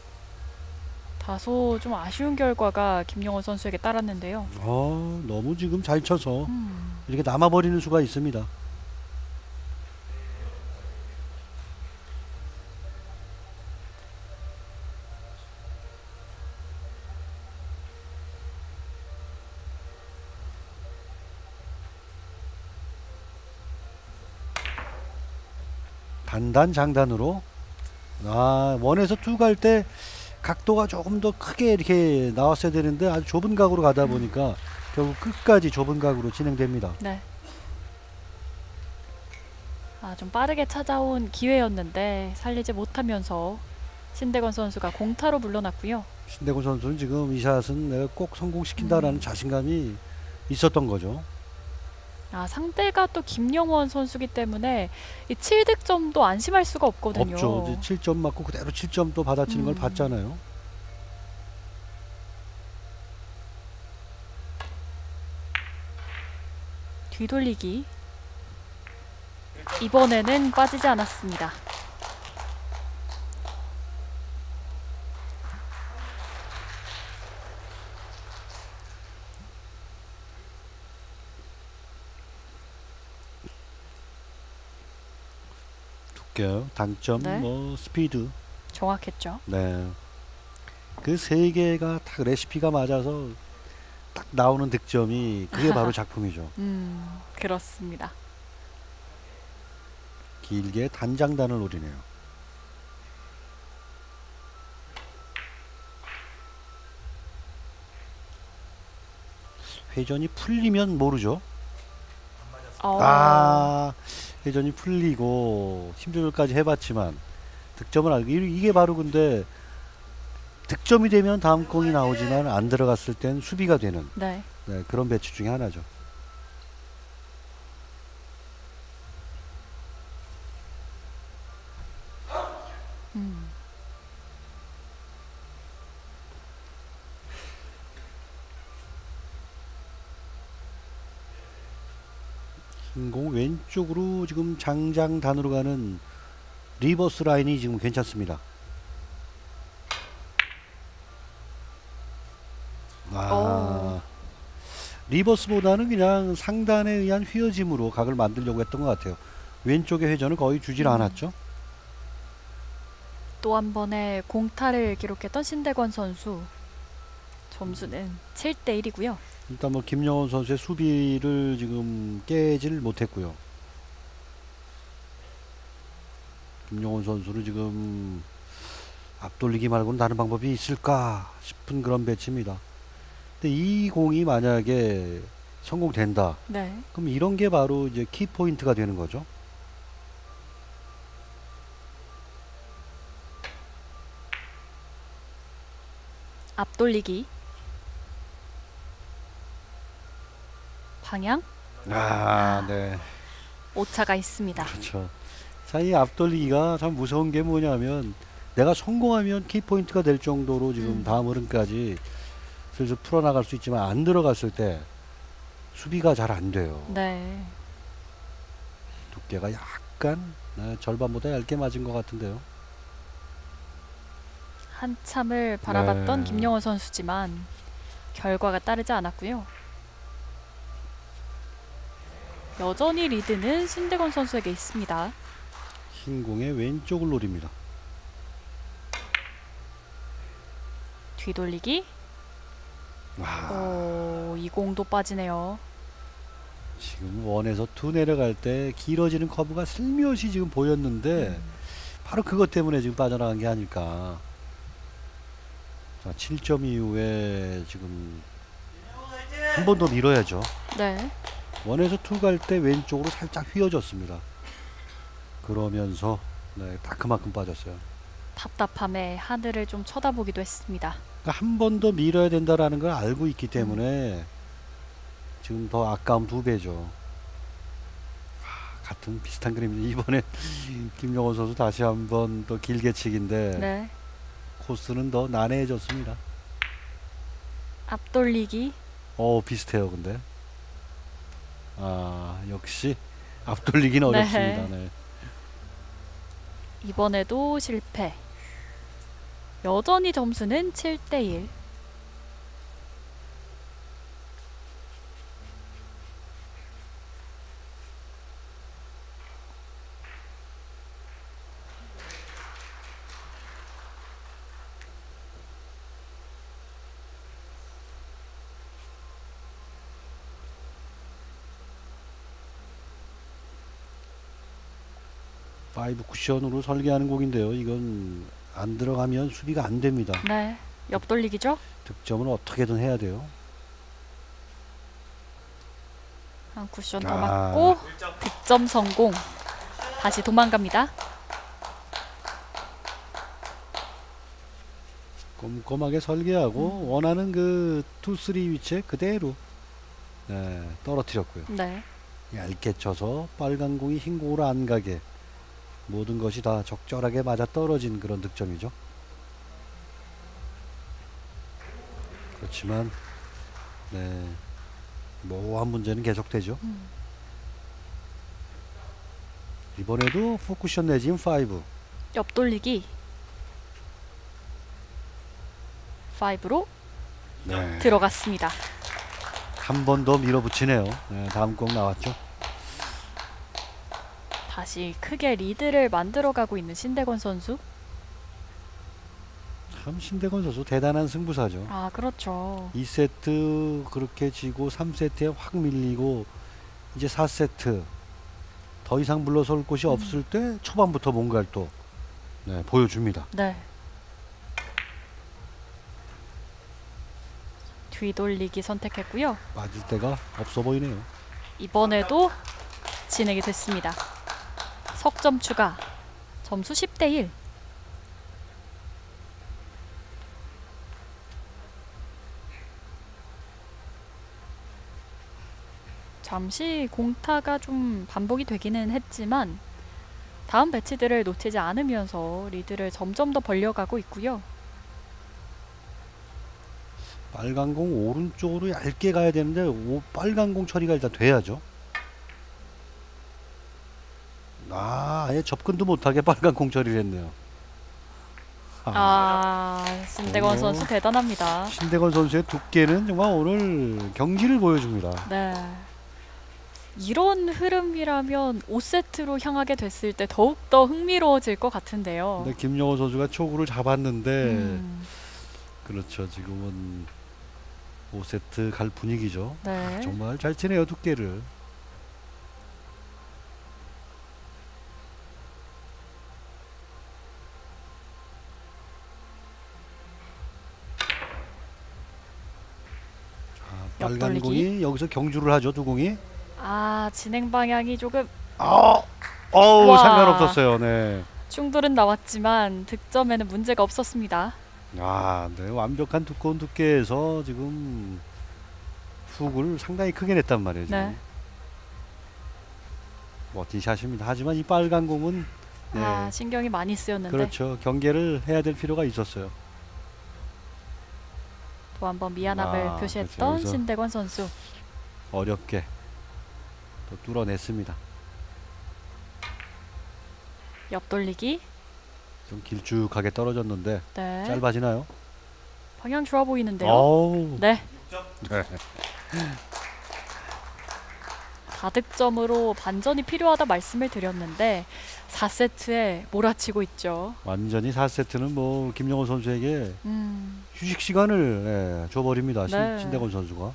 다소 좀 아쉬운 결과가 김영원 선수에게 따랐는데요. 너무 지금 잘 쳐서 이렇게 남아버리는 수가 있습니다. 단단 장단으로, 원에서 투 갈 때 각도가 조금 더 크게 이렇게 나왔어야 되는데 아주 좁은 각으로 가다 보니까 결국 끝까지 좁은 각으로 진행됩니다. 네. 좀 빠르게 찾아온 기회였는데 살리지 못하면서 신대건 선수가 공타로 물러났고요. 신대건 선수는 지금 이 샷은 내가 꼭 성공시킨다라는 자신감이 있었던 거죠. 상대가 또 김영원 선수기 때문에 이 7득점도 안심할 수가 없거든요. 없죠. 이제 7점 맞고 그대로 7점 또 받아치는 걸 봤잖아요. 뒤돌리기. 이번에는 빠지지 않았습니다. 당점, 네. 스피드. 정확했죠. 네. 그 세 개가 딱 레시피가 맞아서 딱 나오는 득점이 그게 바로 작품이죠. 그렇습니다. 길게 단장단을 노리네요. 회전이 풀리면 모르죠. 회전이 풀리고 심조절까지 해봤지만 득점을 알고, 이게 바로 근데 득점이 되면 다음 공이 나오지만 안 들어갔을 땐 수비가 되는 네. 그런 배치 중에 하나죠. 흰공 왼쪽으로 지금 장장단으로 가는 리버스 라인이 지금 괜찮습니다. 리버스보다는 그냥 상단에 의한 휘어짐으로 각을 만들려고 했던 것 같아요. 왼쪽의 회전을 거의 주질 않았죠. 또 한 번의 공타를 기록했던 신대건 선수. 점수는 7대1이고요. 일단 김영원 선수의 수비를 지금 깨질 못했고요. 김영원 선수는 지금 앞돌리기 말고는 다른 방법이 있을까 싶은 그런 배치입니다. 근데 이 공이 만약에 성공된다. 네. 그럼 이런 게 바로 이제 키 포인트가 되는 거죠. 앞돌리기. 방향. 네. 오차가 있습니다. 그렇죠. 자, 이 앞돌리기가 참 무서운 게 뭐냐면 내가 성공하면 키포인트가 될 정도로 지금 다음 흐름까지 슬슬 풀어나갈 수 있지만 안 들어갔을 때 수비가 잘 안 돼요. 네. 두께가 약간 절반보다 얇게 맞은 것 같은데요. 한참을 바라봤던 네. 김영원 선수지만 결과가 따르지 않았고요. 여전히 리드는 신대건 선수에게 있습니다. 흰 공의 왼쪽을 노립니다. 뒤돌리기. 와, 오, 이 공도 빠지네요. 지금 원에서 투 내려갈 때 길어지는 커브가 슬며시 지금 보였는데 바로 그것 때문에 지금 빠져나간 게 아닐까. 자, 7점 이후에 지금 한 번 더 밀어야죠. 네. 원에서 투 갈 때 왼쪽으로 살짝 휘어졌습니다. 그러면서 딱 그만큼 빠졌어요. 답답함에 하늘을 좀 쳐다보기도 했습니다. 그러니까 한 번 더 밀어야 된다라는 걸 알고 있기 때문에 지금 더 아까움 2배죠. 같은 비슷한 그림인데 이번에 김영원 선수 다시 한번 또 길게 치기인데 네. 코스는 더 난해해졌습니다. 앞돌리기. 비슷해요. 근데 역시 앞돌리기는 네. 어렵습니다. 네. 이번에도 실패. 여전히 점수는 7대1. 파이브 쿠션으로 설계하는 곡인데요. 이건 안 들어가면 수비가 안 됩니다. 네. 옆돌리기죠? 득점은 어떻게든 해야 돼요. 한 쿠션 더 아. 맞고 득점 성공. 다시 도망갑니다. 꼼꼼하게 설계하고 원하는 그 투, 쓰리 위치에 그대로 떨어뜨렸고요. 네. 얇게 쳐서 빨간 공이 흰 공으로 안 가게 모든 것이 다 적절하게 맞아 떨어진 그런 득점이죠. 그렇지만 모호한 문제는 계속되죠. 이번에도 포쿠션 내진 5. 옆돌리기. 5로 네. 들어갔습니다. 한 번 더 밀어붙이네요. 다음 공 나왔죠. 다시 크게 리드를 만들어가고 있는 신대건 선수. 참 신대건 선수 대단한 승부사죠. 아, 그렇죠. 2세트 그렇게 지고 3세트에 확 밀리고 이제 4세트 더 이상 물러설 곳이 없을 때 초반부터 뭔가를 또 보여줍니다. 네. 뒤돌리기 선택했고요. 맞을 데가 없어 보이네요. 이번에도 진행이 됐습니다. 석점 추가. 점수 10대1. 잠시 공타가 좀 반복이 되기는 했지만 다음 배치들을 놓치지 않으면서 리드를 점점 더 벌려가고 있고요. 빨간 공 오른쪽으로 얇게 가야 되는데 빨간 공 처리가 일단 돼야죠. 아예 접근도 못하게 빨간 공 처리를 했네요. 신대건 오늘 선수 대단합니다. 신대건 선수의 두께는 정말 오늘 경기를 보여줍니다. 네. 이런 흐름이라면 5세트로 향하게 됐을 때 더욱더 흥미로워질 것 같은데요. 근데 김영호 선수가 초구를 잡았는데 음, 그렇죠. 지금은 5세트 갈 분위기죠. 네. 정말 잘 치네요, 두께를. 빨간 옆돌리기. 공이 여기서 경주를 하죠, 두 공이. 진행 방향이 조금 와. 상관없었어요. 네. 충돌은 나왔지만 득점에는 문제가 없었습니다. 네. 완벽한 두꺼운 두께에서 지금 훅을 상당히 크게 냈단 말이에요. 지금. 네. 멋진 샷입니다. 하지만 이 빨간 공은 신경이 많이 쓰였는데. 그렇죠. 경계를 해야 될 필요가 있었어요. 또 한 번 미안함을 그렇죠. 표시했던 여기서 신대권 선수. 어렵게 또 뚫어냈습니다. 옆돌리기. 좀 길쭉하게 떨어졌는데 네. 짧아지나요? 방향 좋아 보이는데요. 어우. 네. 네. 다득점으로 반전이 필요하다 말씀을 드렸는데 4세트에 몰아치고 있죠. 완전히 4세트는 뭐 김영호 선수에게 음. 휴식 시간을 줘버립니다. 네. 신대권 선수가.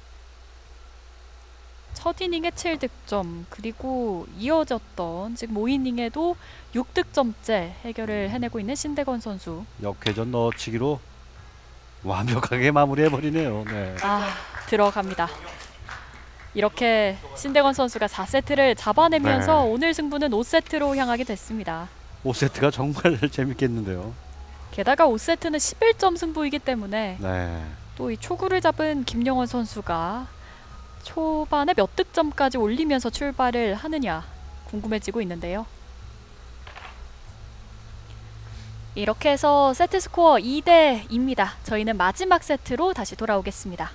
첫 이닝에 7득점 그리고 이어졌던 지금 5이닝에도 6득점째 해결을 해내고 있는 신대권 선수. 역회전 넣어치기로 완벽하게 마무리해버리네요. 네. 아, 들어갑니다. 이렇게 신대권 선수가 4세트를 잡아내면서 네. 오늘 승부는 5세트로 향하게 됐습니다. 5세트가 정말 재밌겠는데요. 게다가 5세트는 11점 승부이기 때문에 네. 또 이 초구를 잡은 김영원 선수가 초반에 몇 득점까지 올리면서 출발을 하느냐 궁금해지고 있는데요. 이렇게 해서 세트 스코어 2대 2입니다. 저희는 마지막 세트로 다시 돌아오겠습니다.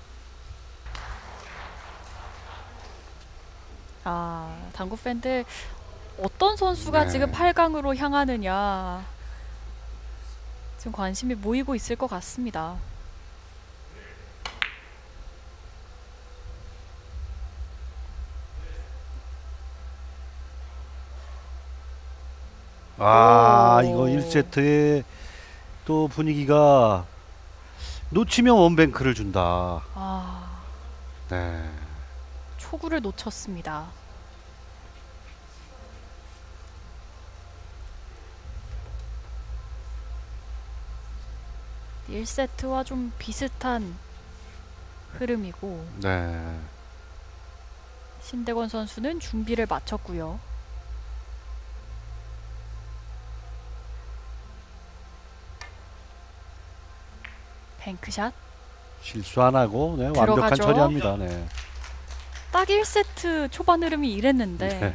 아, 당구 팬들 어떤 선수가 네. 지금 8강으로 향하느냐 지금 관심이 모이고 있을 것 같습니다. 아, 오. 이거 1세트의 또 분위기가 놓치면 원뱅크를 준다. 아, 네. 초구를 놓쳤습니다. 일 세트와 좀 비슷한 흐름이고 네. 신대권 선수는 준비를 마쳤고요. 뱅크샷 실수 안 하고 네, 완벽한 들어가죠. 처리합니다. 네. 딱 1세트 초반 흐름이 이랬는데 네.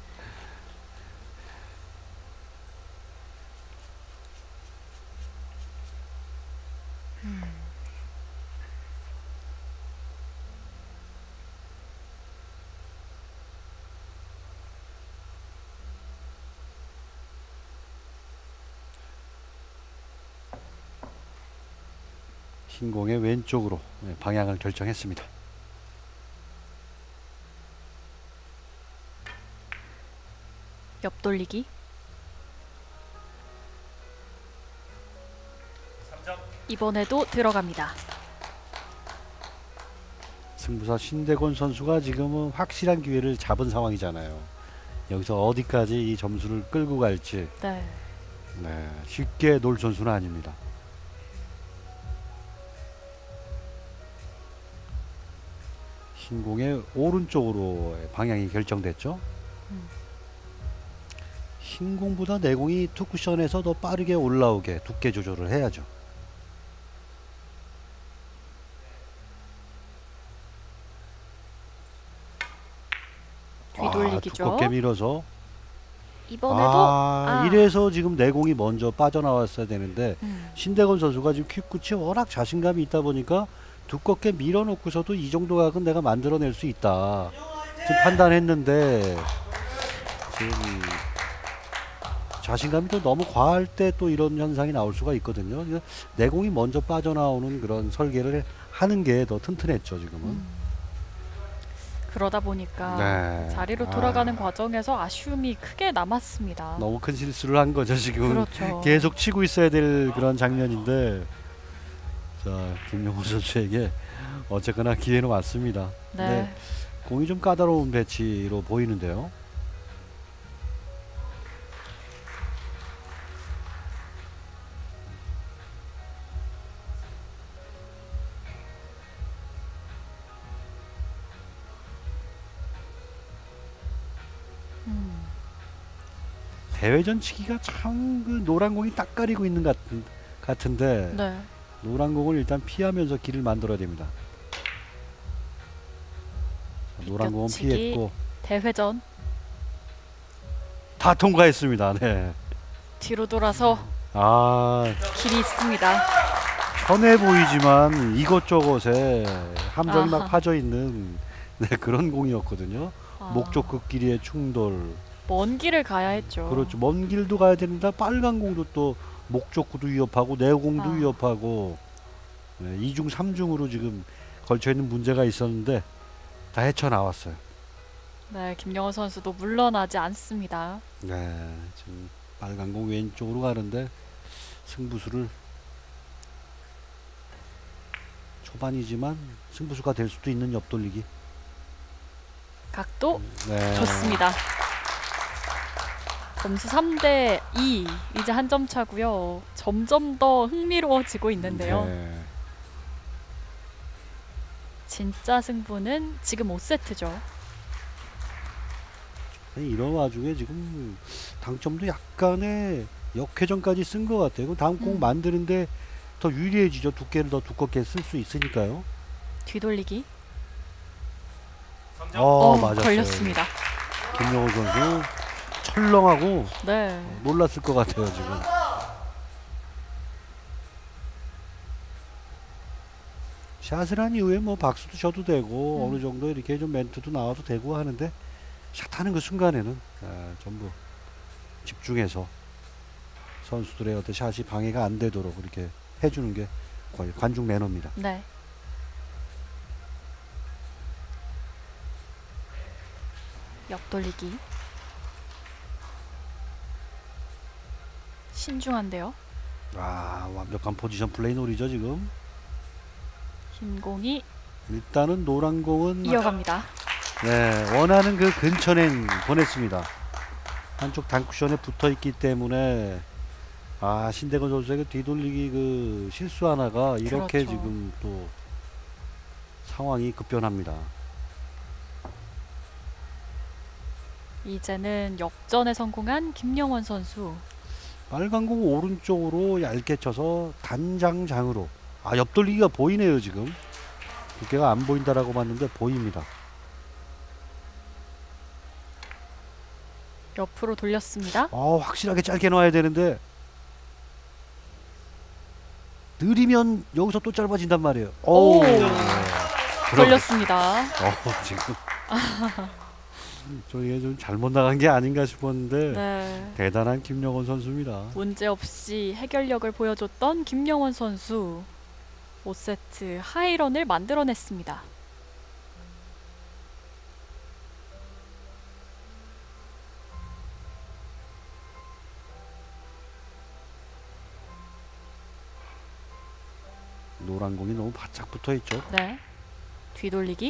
흰공의 왼쪽으로 네, 방향을 결정했습니다. 옆돌리기 이번에도 들어갑니다. 승부사 신대권 선수가 지금은 확실한 기회를 잡은 상황이잖아요. 여기서 어디까지 이 점수를 끌고 갈지 네. 네, 쉽게 놀 선수는 아닙니다. 흰공의 오른쪽으로 방향이 결정됐죠. 흰공보다 내공이 투쿠션에서 더 빠르게 올라오게 두께 조절을 해야죠. 뒤돌리기죠. 두껍게 밀어서 이번에도 이래서 지금 내공이 먼저 빠져나왔어야 되는데 신대건 선수가 지금 킥끝이 워낙 자신감이 있다 보니까 두껍게 밀어놓고서도 이 정도 각은 내가 만들어낼 수 있다 지금 판단했는데 지금 자신감이 또 너무 과할 때 또 이런 현상이 나올 수가 있거든요. 그래서 내공이 먼저 빠져나오는 그런 설계를 하는 게 더 튼튼했죠 지금은. 그러다 보니까 네. 자리로 돌아가는 과정에서 아쉬움이 크게 남았습니다. 너무 큰 실수를 한 거죠 지금. 그렇죠. 계속 치고 있어야 될 그런 장면인데 자 김용호 선수에게 어쨌거나 기회는 왔습니다. 네. 근데 공이 좀 까다로운 배치로 보이는데요. 대회전 치기가 참 그 노란 공이 딱 가리고 있는 같은데 네. 노란 공을 일단 피하면서 길을 만들어야 됩니다. 노란 공은 비껴치기. 피했고 대회전 다 통과했습니다. 네. 뒤로 돌아서 아 길이 있습니다. 편해 보이지만 이것저것에 함정이 막 아하. 파져 있는 네, 그런 공이었거든요. 아, 목적 극끼리의 충돌. 먼 길을 가야 했죠. 그렇죠. 먼 길도 가야 되는데 빨간 공도 또 목적구도 위협하고 내공도 아. 위협하고 네, 2중 3중으로 지금 걸쳐 있는 문제가 있었는데 다 헤쳐나왔어요. 네, 김영호 선수도 물러나지 않습니다. 네, 지금 빨간 공 왼쪽으로 가는데 승부수를 초반이지만 승부수가 될 수도 있는 옆돌리기. 각도 네. 좋습니다. 점수 3대 2, 이제 한 점 차고요. 점점 더 흥미로워지고 있는데요. 네. 진짜 승부는 지금 5세트죠. 이런 와중에 지금 당점도 약간의 역회전까지 쓴 것 같아요. 그럼 다음 공 만드는데 더 유리해지죠. 두께를 더 두껍게 쓸 수 있으니까요. 뒤돌리기. 맞았어요. 걸렸습니다. 김영호 선수 철렁하고 네. 놀랐을 것 같아요 지금. 샷을 한 이후에 뭐 박수도 쳐도 되고 어느 정도 이렇게 좀 멘트도 나와도 되고 하는데 샷하는 그 순간에는 전부 집중해서 선수들의 어떤 샷이 방해가 안 되도록 이렇게 해주는 게 거의 관중 매너입니다. 네. 옆돌리기. 신중한데요. 완벽한 포지션 플레이 놀이죠 지금. 흰 공이 일단은 노란 공은 이어갑니다. 네, 원하는 그 근처엔 보냈습니다. 한쪽 단쿠션에 붙어 있기 때문에 신대건 선수의 그 뒤돌리기 그 실수 하나가 이렇게 그렇죠. 지금 또 상황이 급변합니다. 이제는 역전에 성공한 김영원 선수. 빨간 공 오른쪽으로 얇게 쳐서 단장장으로 옆돌리기가 보이네요 지금. 두께가 안 보인다라고 봤는데 보입니다. 옆으로 돌렸습니다. 확실하게 짧게 놔야 되는데 느리면 여기서 또 짧아진단 말이에요. 오. 네. 걸렸습니다. 지금 저희가 좀 잘못 나간 게 아닌가 싶었는데 네. 대단한 김영원 선수입니다. 문제없이 해결력을 보여줬던 김영원 선수. 5세트 하이런을 만들어냈습니다. 노란 공이 너무 바짝 붙어 있죠. 네. 뒤돌리기.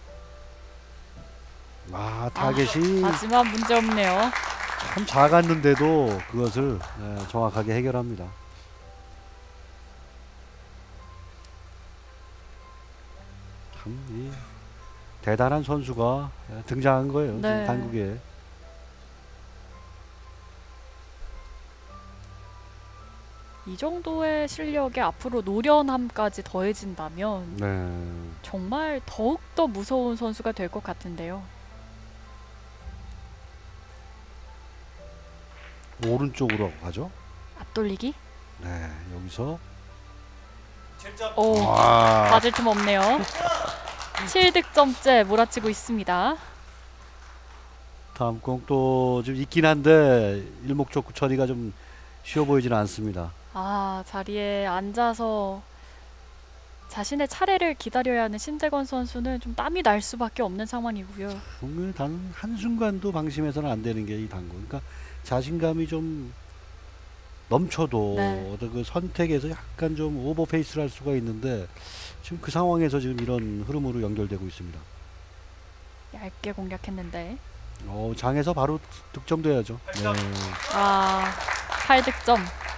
타겟이 하지만 문제없네요. 참 작았는데도 그것을 정확하게 해결합니다. 참 대단한 선수가 등장한 거예요. 네. 지금 당국에. 이 정도의 실력에 앞으로 노련함까지 더해진다면 네. 정말 더욱더 무서운 선수가 될 것 같은데요. 오른쪽으로 가죠. 앞돌리기. 네, 여기서 오, 맞을 틈 없네요. 7득점째 몰아치고 있습니다. 다음 공 또 좀 있긴 한데 일목적구 처리가 좀 쉬워 보이지는 않습니다. 자리에 앉아서 자신의 차례를 기다려야 하는 신대건 선수는 좀 땀이 날 수밖에 없는 상황이고요. 오늘 단 한순간도 방심해서는 안 되는 게 이 당구. 그러니까 자신감이 좀 넘쳐도 네. 어떤 그 선택에서 약간 좀 오버페이스를 할 수가 있는데 지금 그 상황에서 지금 이런 흐름으로 연결되고 있습니다. 얇게 공략했는데 장에서 바로 득점돼야죠. 네. 8득점.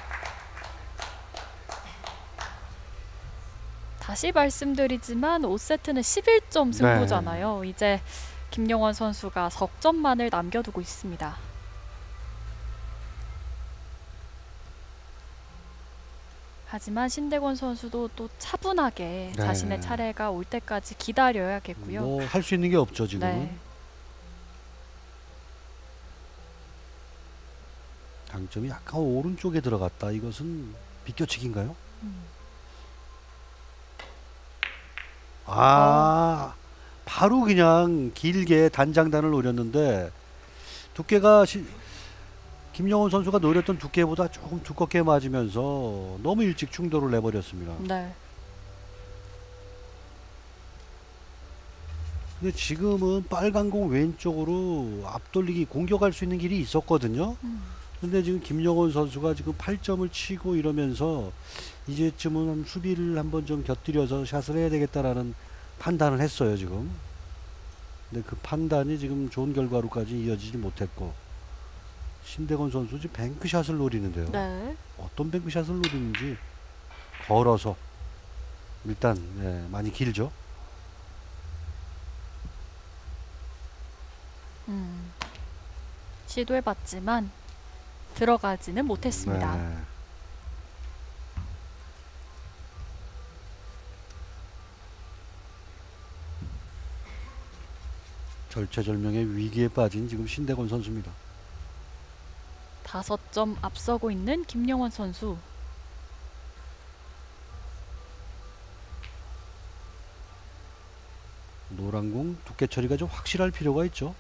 다시 말씀드리지만 5세트는 11점 승부잖아요. 이제 김영원 선수가 석점만을 남겨두고 있습니다. 하지만 신대건 선수도 또 차분하게 네. 자신의 차례가 올 때까지 기다려야겠고요. 뭐 할 수 있는 게 없죠 지금은. 네. 당점이 약간 오른쪽에 들어갔다. 이것은 비껴치기인가요? 바로 그냥 길게 단장단을 노렸는데 두께가 김영훈 선수가 노렸던 두께보다 조금 두껍게 맞으면서 너무 일찍 충돌을 내버렸습니다. 네. 근데 지금은 빨간 공 왼쪽으로 앞돌리기 공격할 수 있는 길이 있었거든요. 근데 지금 김영훈 선수가 지금 8점을 치고 이러면서 이제쯤은 수비를 한번 좀 곁들여서 샷을 해야 되겠다라는 판단을 했어요 지금. 근데 그 판단이 지금 좋은 결과로까지 이어지지 못했고, 신대건 선수 지금 뱅크샷을 노리는데요. 네. 어떤 뱅크샷을 노리는지 걸어서 일단 많이 길죠. 시도해봤지만 들어가지는 못했습니다. 네. 절체절명의 위기에 빠진 지금 신대건 선수입니다. 5점 앞서고 있는 김영원 선수. 노란 공 두께 처리가 좀 확실할 필요가 있죠.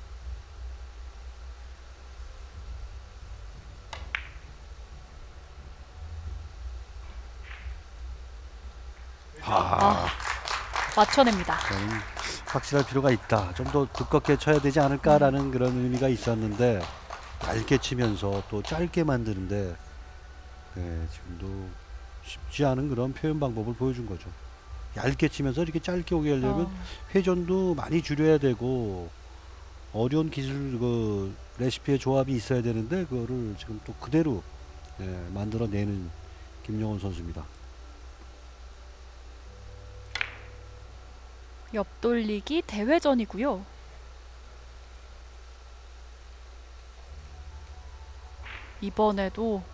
맞춰냅니다. 저는 확실할 필요가 있다. 좀 더 두껍게 쳐야 되지 않을까라는 그런 의미가 있었는데 얇게 치면서 또 짧게 만드는데 지금도 쉽지 않은 그런 표현 방법을 보여준 거죠. 얇게 치면서 이렇게 짧게 오게 하려면 회전도 많이 줄여야 되고 어려운 기술 그 레시피의 조합이 있어야 되는데 그거를 지금 또 그대로 만들어내는 김영훈 선수입니다. 옆돌리기 대회전이고요. 이번에도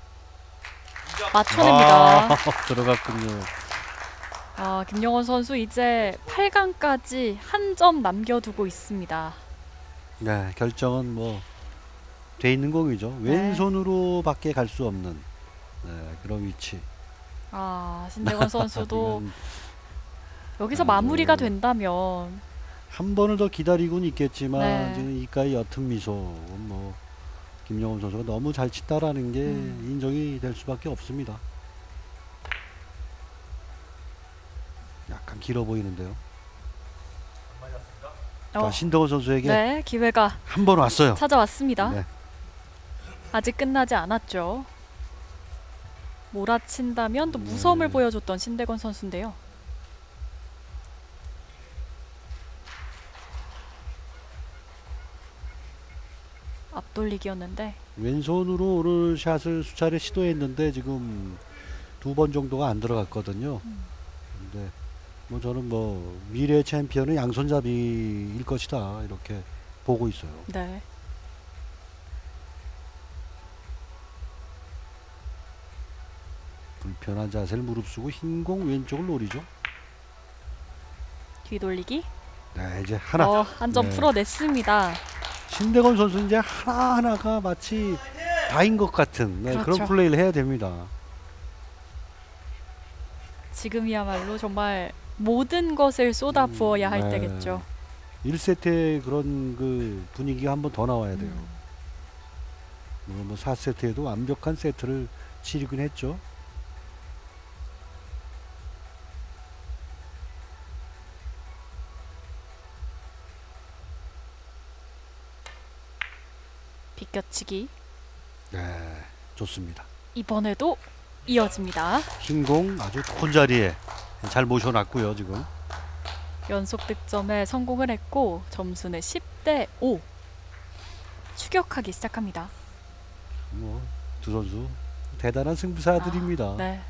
맞춰냅니다. 들어갔군요. 김영원 선수 이제 8강까지 한 점 남겨두고 있습니다. 네, 결정은 뭐 돼 있는 공이죠. 네. 왼손으로 밖에 갈 수 없는 그런 위치. 신대건 선수도 이건 여기서 마무리가 된다면 한 번을 더 기다리고는 있겠지만 네. 지금 이까의 옅은 미소, 뭐 김영훈 선수가 너무 잘 치다라는 게 인정이 될 수밖에 없습니다. 약간 길어 보이는데요. 자, 신동훈 선수에게 네, 기회가 한 번 왔어요. 찾아왔습니다. 네. 아직 끝나지 않았죠. 몰아친다면 또 무서움을 보여줬던 신대건 선수인데요. 앞돌리기였는데 왼손으로 오늘 샷을 수차례 시도했는데 지금 2번 정도가 안 들어갔거든요. 근데 뭐 저는 뭐 미래 챔피언은 양손잡이일 것이다 이렇게 보고 있어요. 네. 불편한 자세를 무릅쓰고 흰 공 왼쪽을 노리죠. 뒤돌리기. 네, 이제 하나. 한 점 네. 풀어냈습니다. 신대건 선수 이제 하나하나가 마치 다인 것 같은 그런 그렇죠. 플레이를 해야 됩니다. 지금이야말로 정말 모든 것을 쏟아 부어야 할 네. 때겠죠. 1세트에 그런 그 분위기가 한 번 더 나와야 돼요. 뭐 4세트에도 완벽한 세트를 치르긴 했죠. 비껴치기. 네, 좋습니다. 이번에도 이어집니다. 흰공 아주 높은 자리에 잘 모셔놨고요. 지금 연속 득점에 성공을 했고 점수는 10대 5. 추격하기 시작합니다. 뭐 두 선수 대단한 승부사들입니다. 네.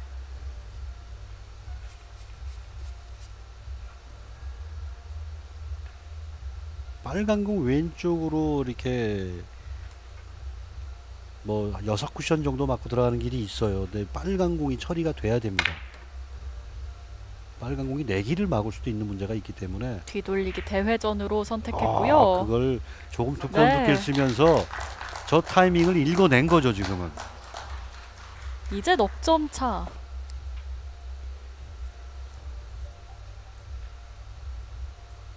빨간 공 왼쪽으로 이렇게 뭐 6쿠션 정도 맞고 들어가는 길이 있어요. 근데 빨간 공이 처리가 돼야 됩니다. 빨간 공이 내기를 막을 수도 있는 문제가 있기 때문에 뒤돌리기 대회전으로 선택했고요. 그걸 조금 두꺼운 두께를 네. 쓰면서 저 타이밍을 읽어낸 거죠. 지금은 이제 넉 점 차.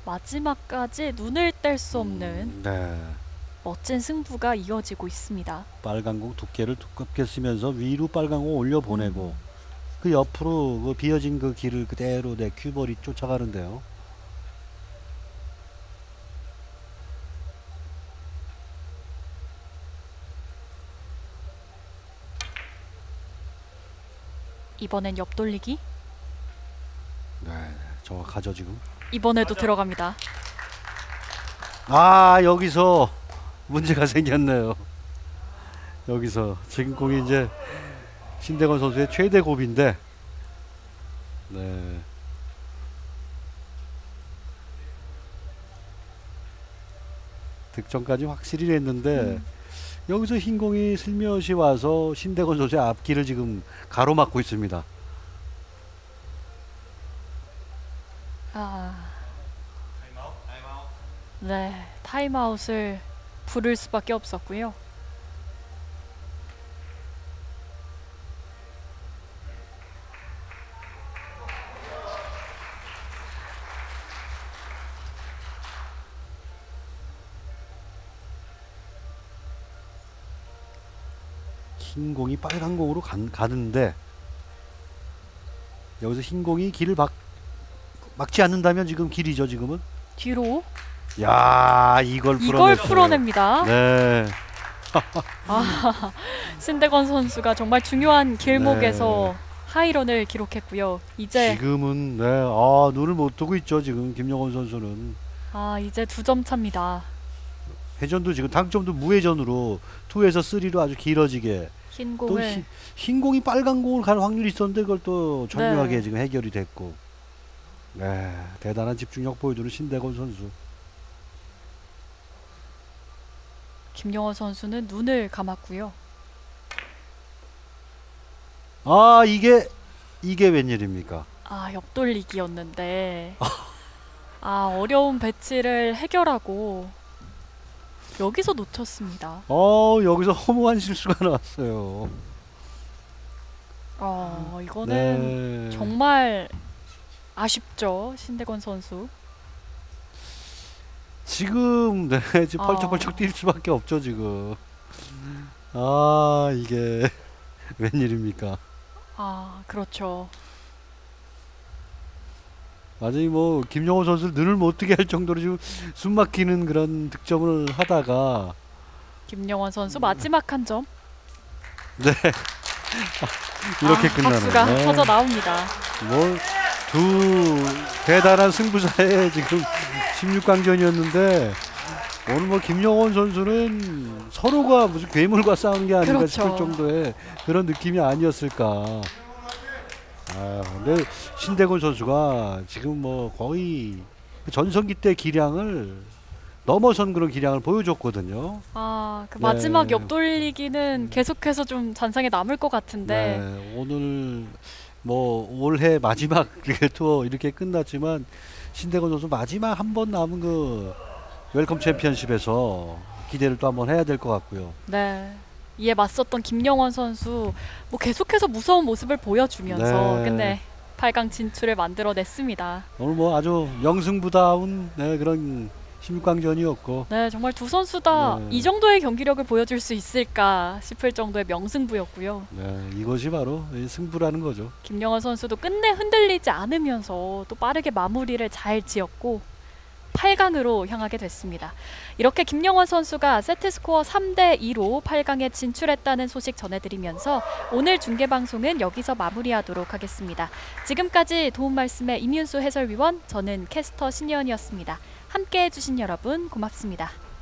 마지막까지 눈을 뗄 수 없는 네. 멋진 승부가 이어지고 있습니다. 빨간 공 두께를 두껍게 쓰면서 위로 빨간 공 올려 보내고 그 옆으로 그 비어진 그 길을 그대로 내 큐볼이 쫓아가는데요. 이번엔 옆돌리기. 네, 정확하죠 지금. 이번에도 들어갑니다. 아, 여기서 문제가 생겼네요. 여기서 지금 공이 이제 신대건 선수의 최대 고비인데, 네. 득점까지 확실히 했는데 여기서 흰 공이 슬며시 와서 신대건 선수의 앞길을 지금 가로막고 있습니다. 아, 네, 타임아웃을 부를 수밖에 없었고요. 흰 공이 빨간 공으로 가는데 여기서 흰 공이 길을 막지 않는다면 지금 길이죠 지금은. 뒤로 야, 이걸 이걸 풀어냈어요. 풀어냅니다. 네. 아, 신대건 선수가 정말 중요한 길목에서 하이런을 기록했고요. 이제 지금은 눈을 못 뜨고 있죠 지금 김영원 선수는. 이제 2점 차입니다. 회전도 지금 당점도 무회전으로 2에서 3로 아주 길어지게 흰 또 공을 흰 공이 빨간 공을 갈 확률이 있었는데 그걸 또 절묘하게 네. 지금 해결이 됐고. 네, 대단한 집중력 보여주는 신대건 선수. 김영원 선수는 눈을 감았고요. 아, 이게 웬일입니까? 옆돌리기였는데 어려운 배치를 해결하고 여기서 놓쳤습니다. 여기서 허무한 실수가 나왔어요. 이거는 네. 정말 아쉽죠, 신대건 선수. 지금 지금 펄쩍펄쩍 뛸 수밖에 없죠 지금. 이게 웬일입니까? 그렇죠. 완전히 뭐 김영호 선수 눈을 못 뜨게 할 정도로 지금 숨막히는 그런 득점을 하다가 김영원 선수 마지막 한 점. 네. 이렇게 끝나는. 박수가 네. 터져 나옵니다. 뭐 두 대단한 승부사의 지금 16강전이었는데 오늘 뭐 김영원 선수는 서로가 무슨 괴물과 싸우는 게 아닌가 그렇죠. 싶을 정도의 그런 느낌이 아니었을까. 근데 신대건 선수가 지금 뭐 거의 전성기 때 기량을 넘어선 그런 기량을 보여줬거든요. 그 마지막 네. 옆돌리기는 계속해서 좀 잔상에 남을 것 같은데. 네, 오늘 뭐 올해 마지막 투어 이렇게 끝났지만 신대건 선수 마지막 한 번 남은 그 웰컴 챔피언십에서 기대를 또 한번 해야 될 것 같고요. 네. 이에 맞섰던 김영원 선수 뭐 계속해서 무서운 모습을 보여주면서 네. 근데 8강 진출을 만들어냈습니다. 오늘 뭐 아주 명승부다운 그런 16강전이었고. 네, 정말 두 선수 다 네. 이 정도의 경기력을 보여줄 수 있을까 싶을 정도의 명승부였고요. 네, 이것이 바로 이 승부라는 거죠. 김영원 선수도 끝내 흔들리지 않으면서 또 빠르게 마무리를 잘 지었고 8강으로 향하게 됐습니다. 이렇게 김영원 선수가 세트스코어 3대2로 8강에 진출했다는 소식 전해드리면서 오늘 중계방송은 여기서 마무리하도록 하겠습니다. 지금까지 도움 말씀의 임윤수 해설위원, 저는 캐스터 신예원이었습니다. 함께해 주신 여러분 고맙습니다.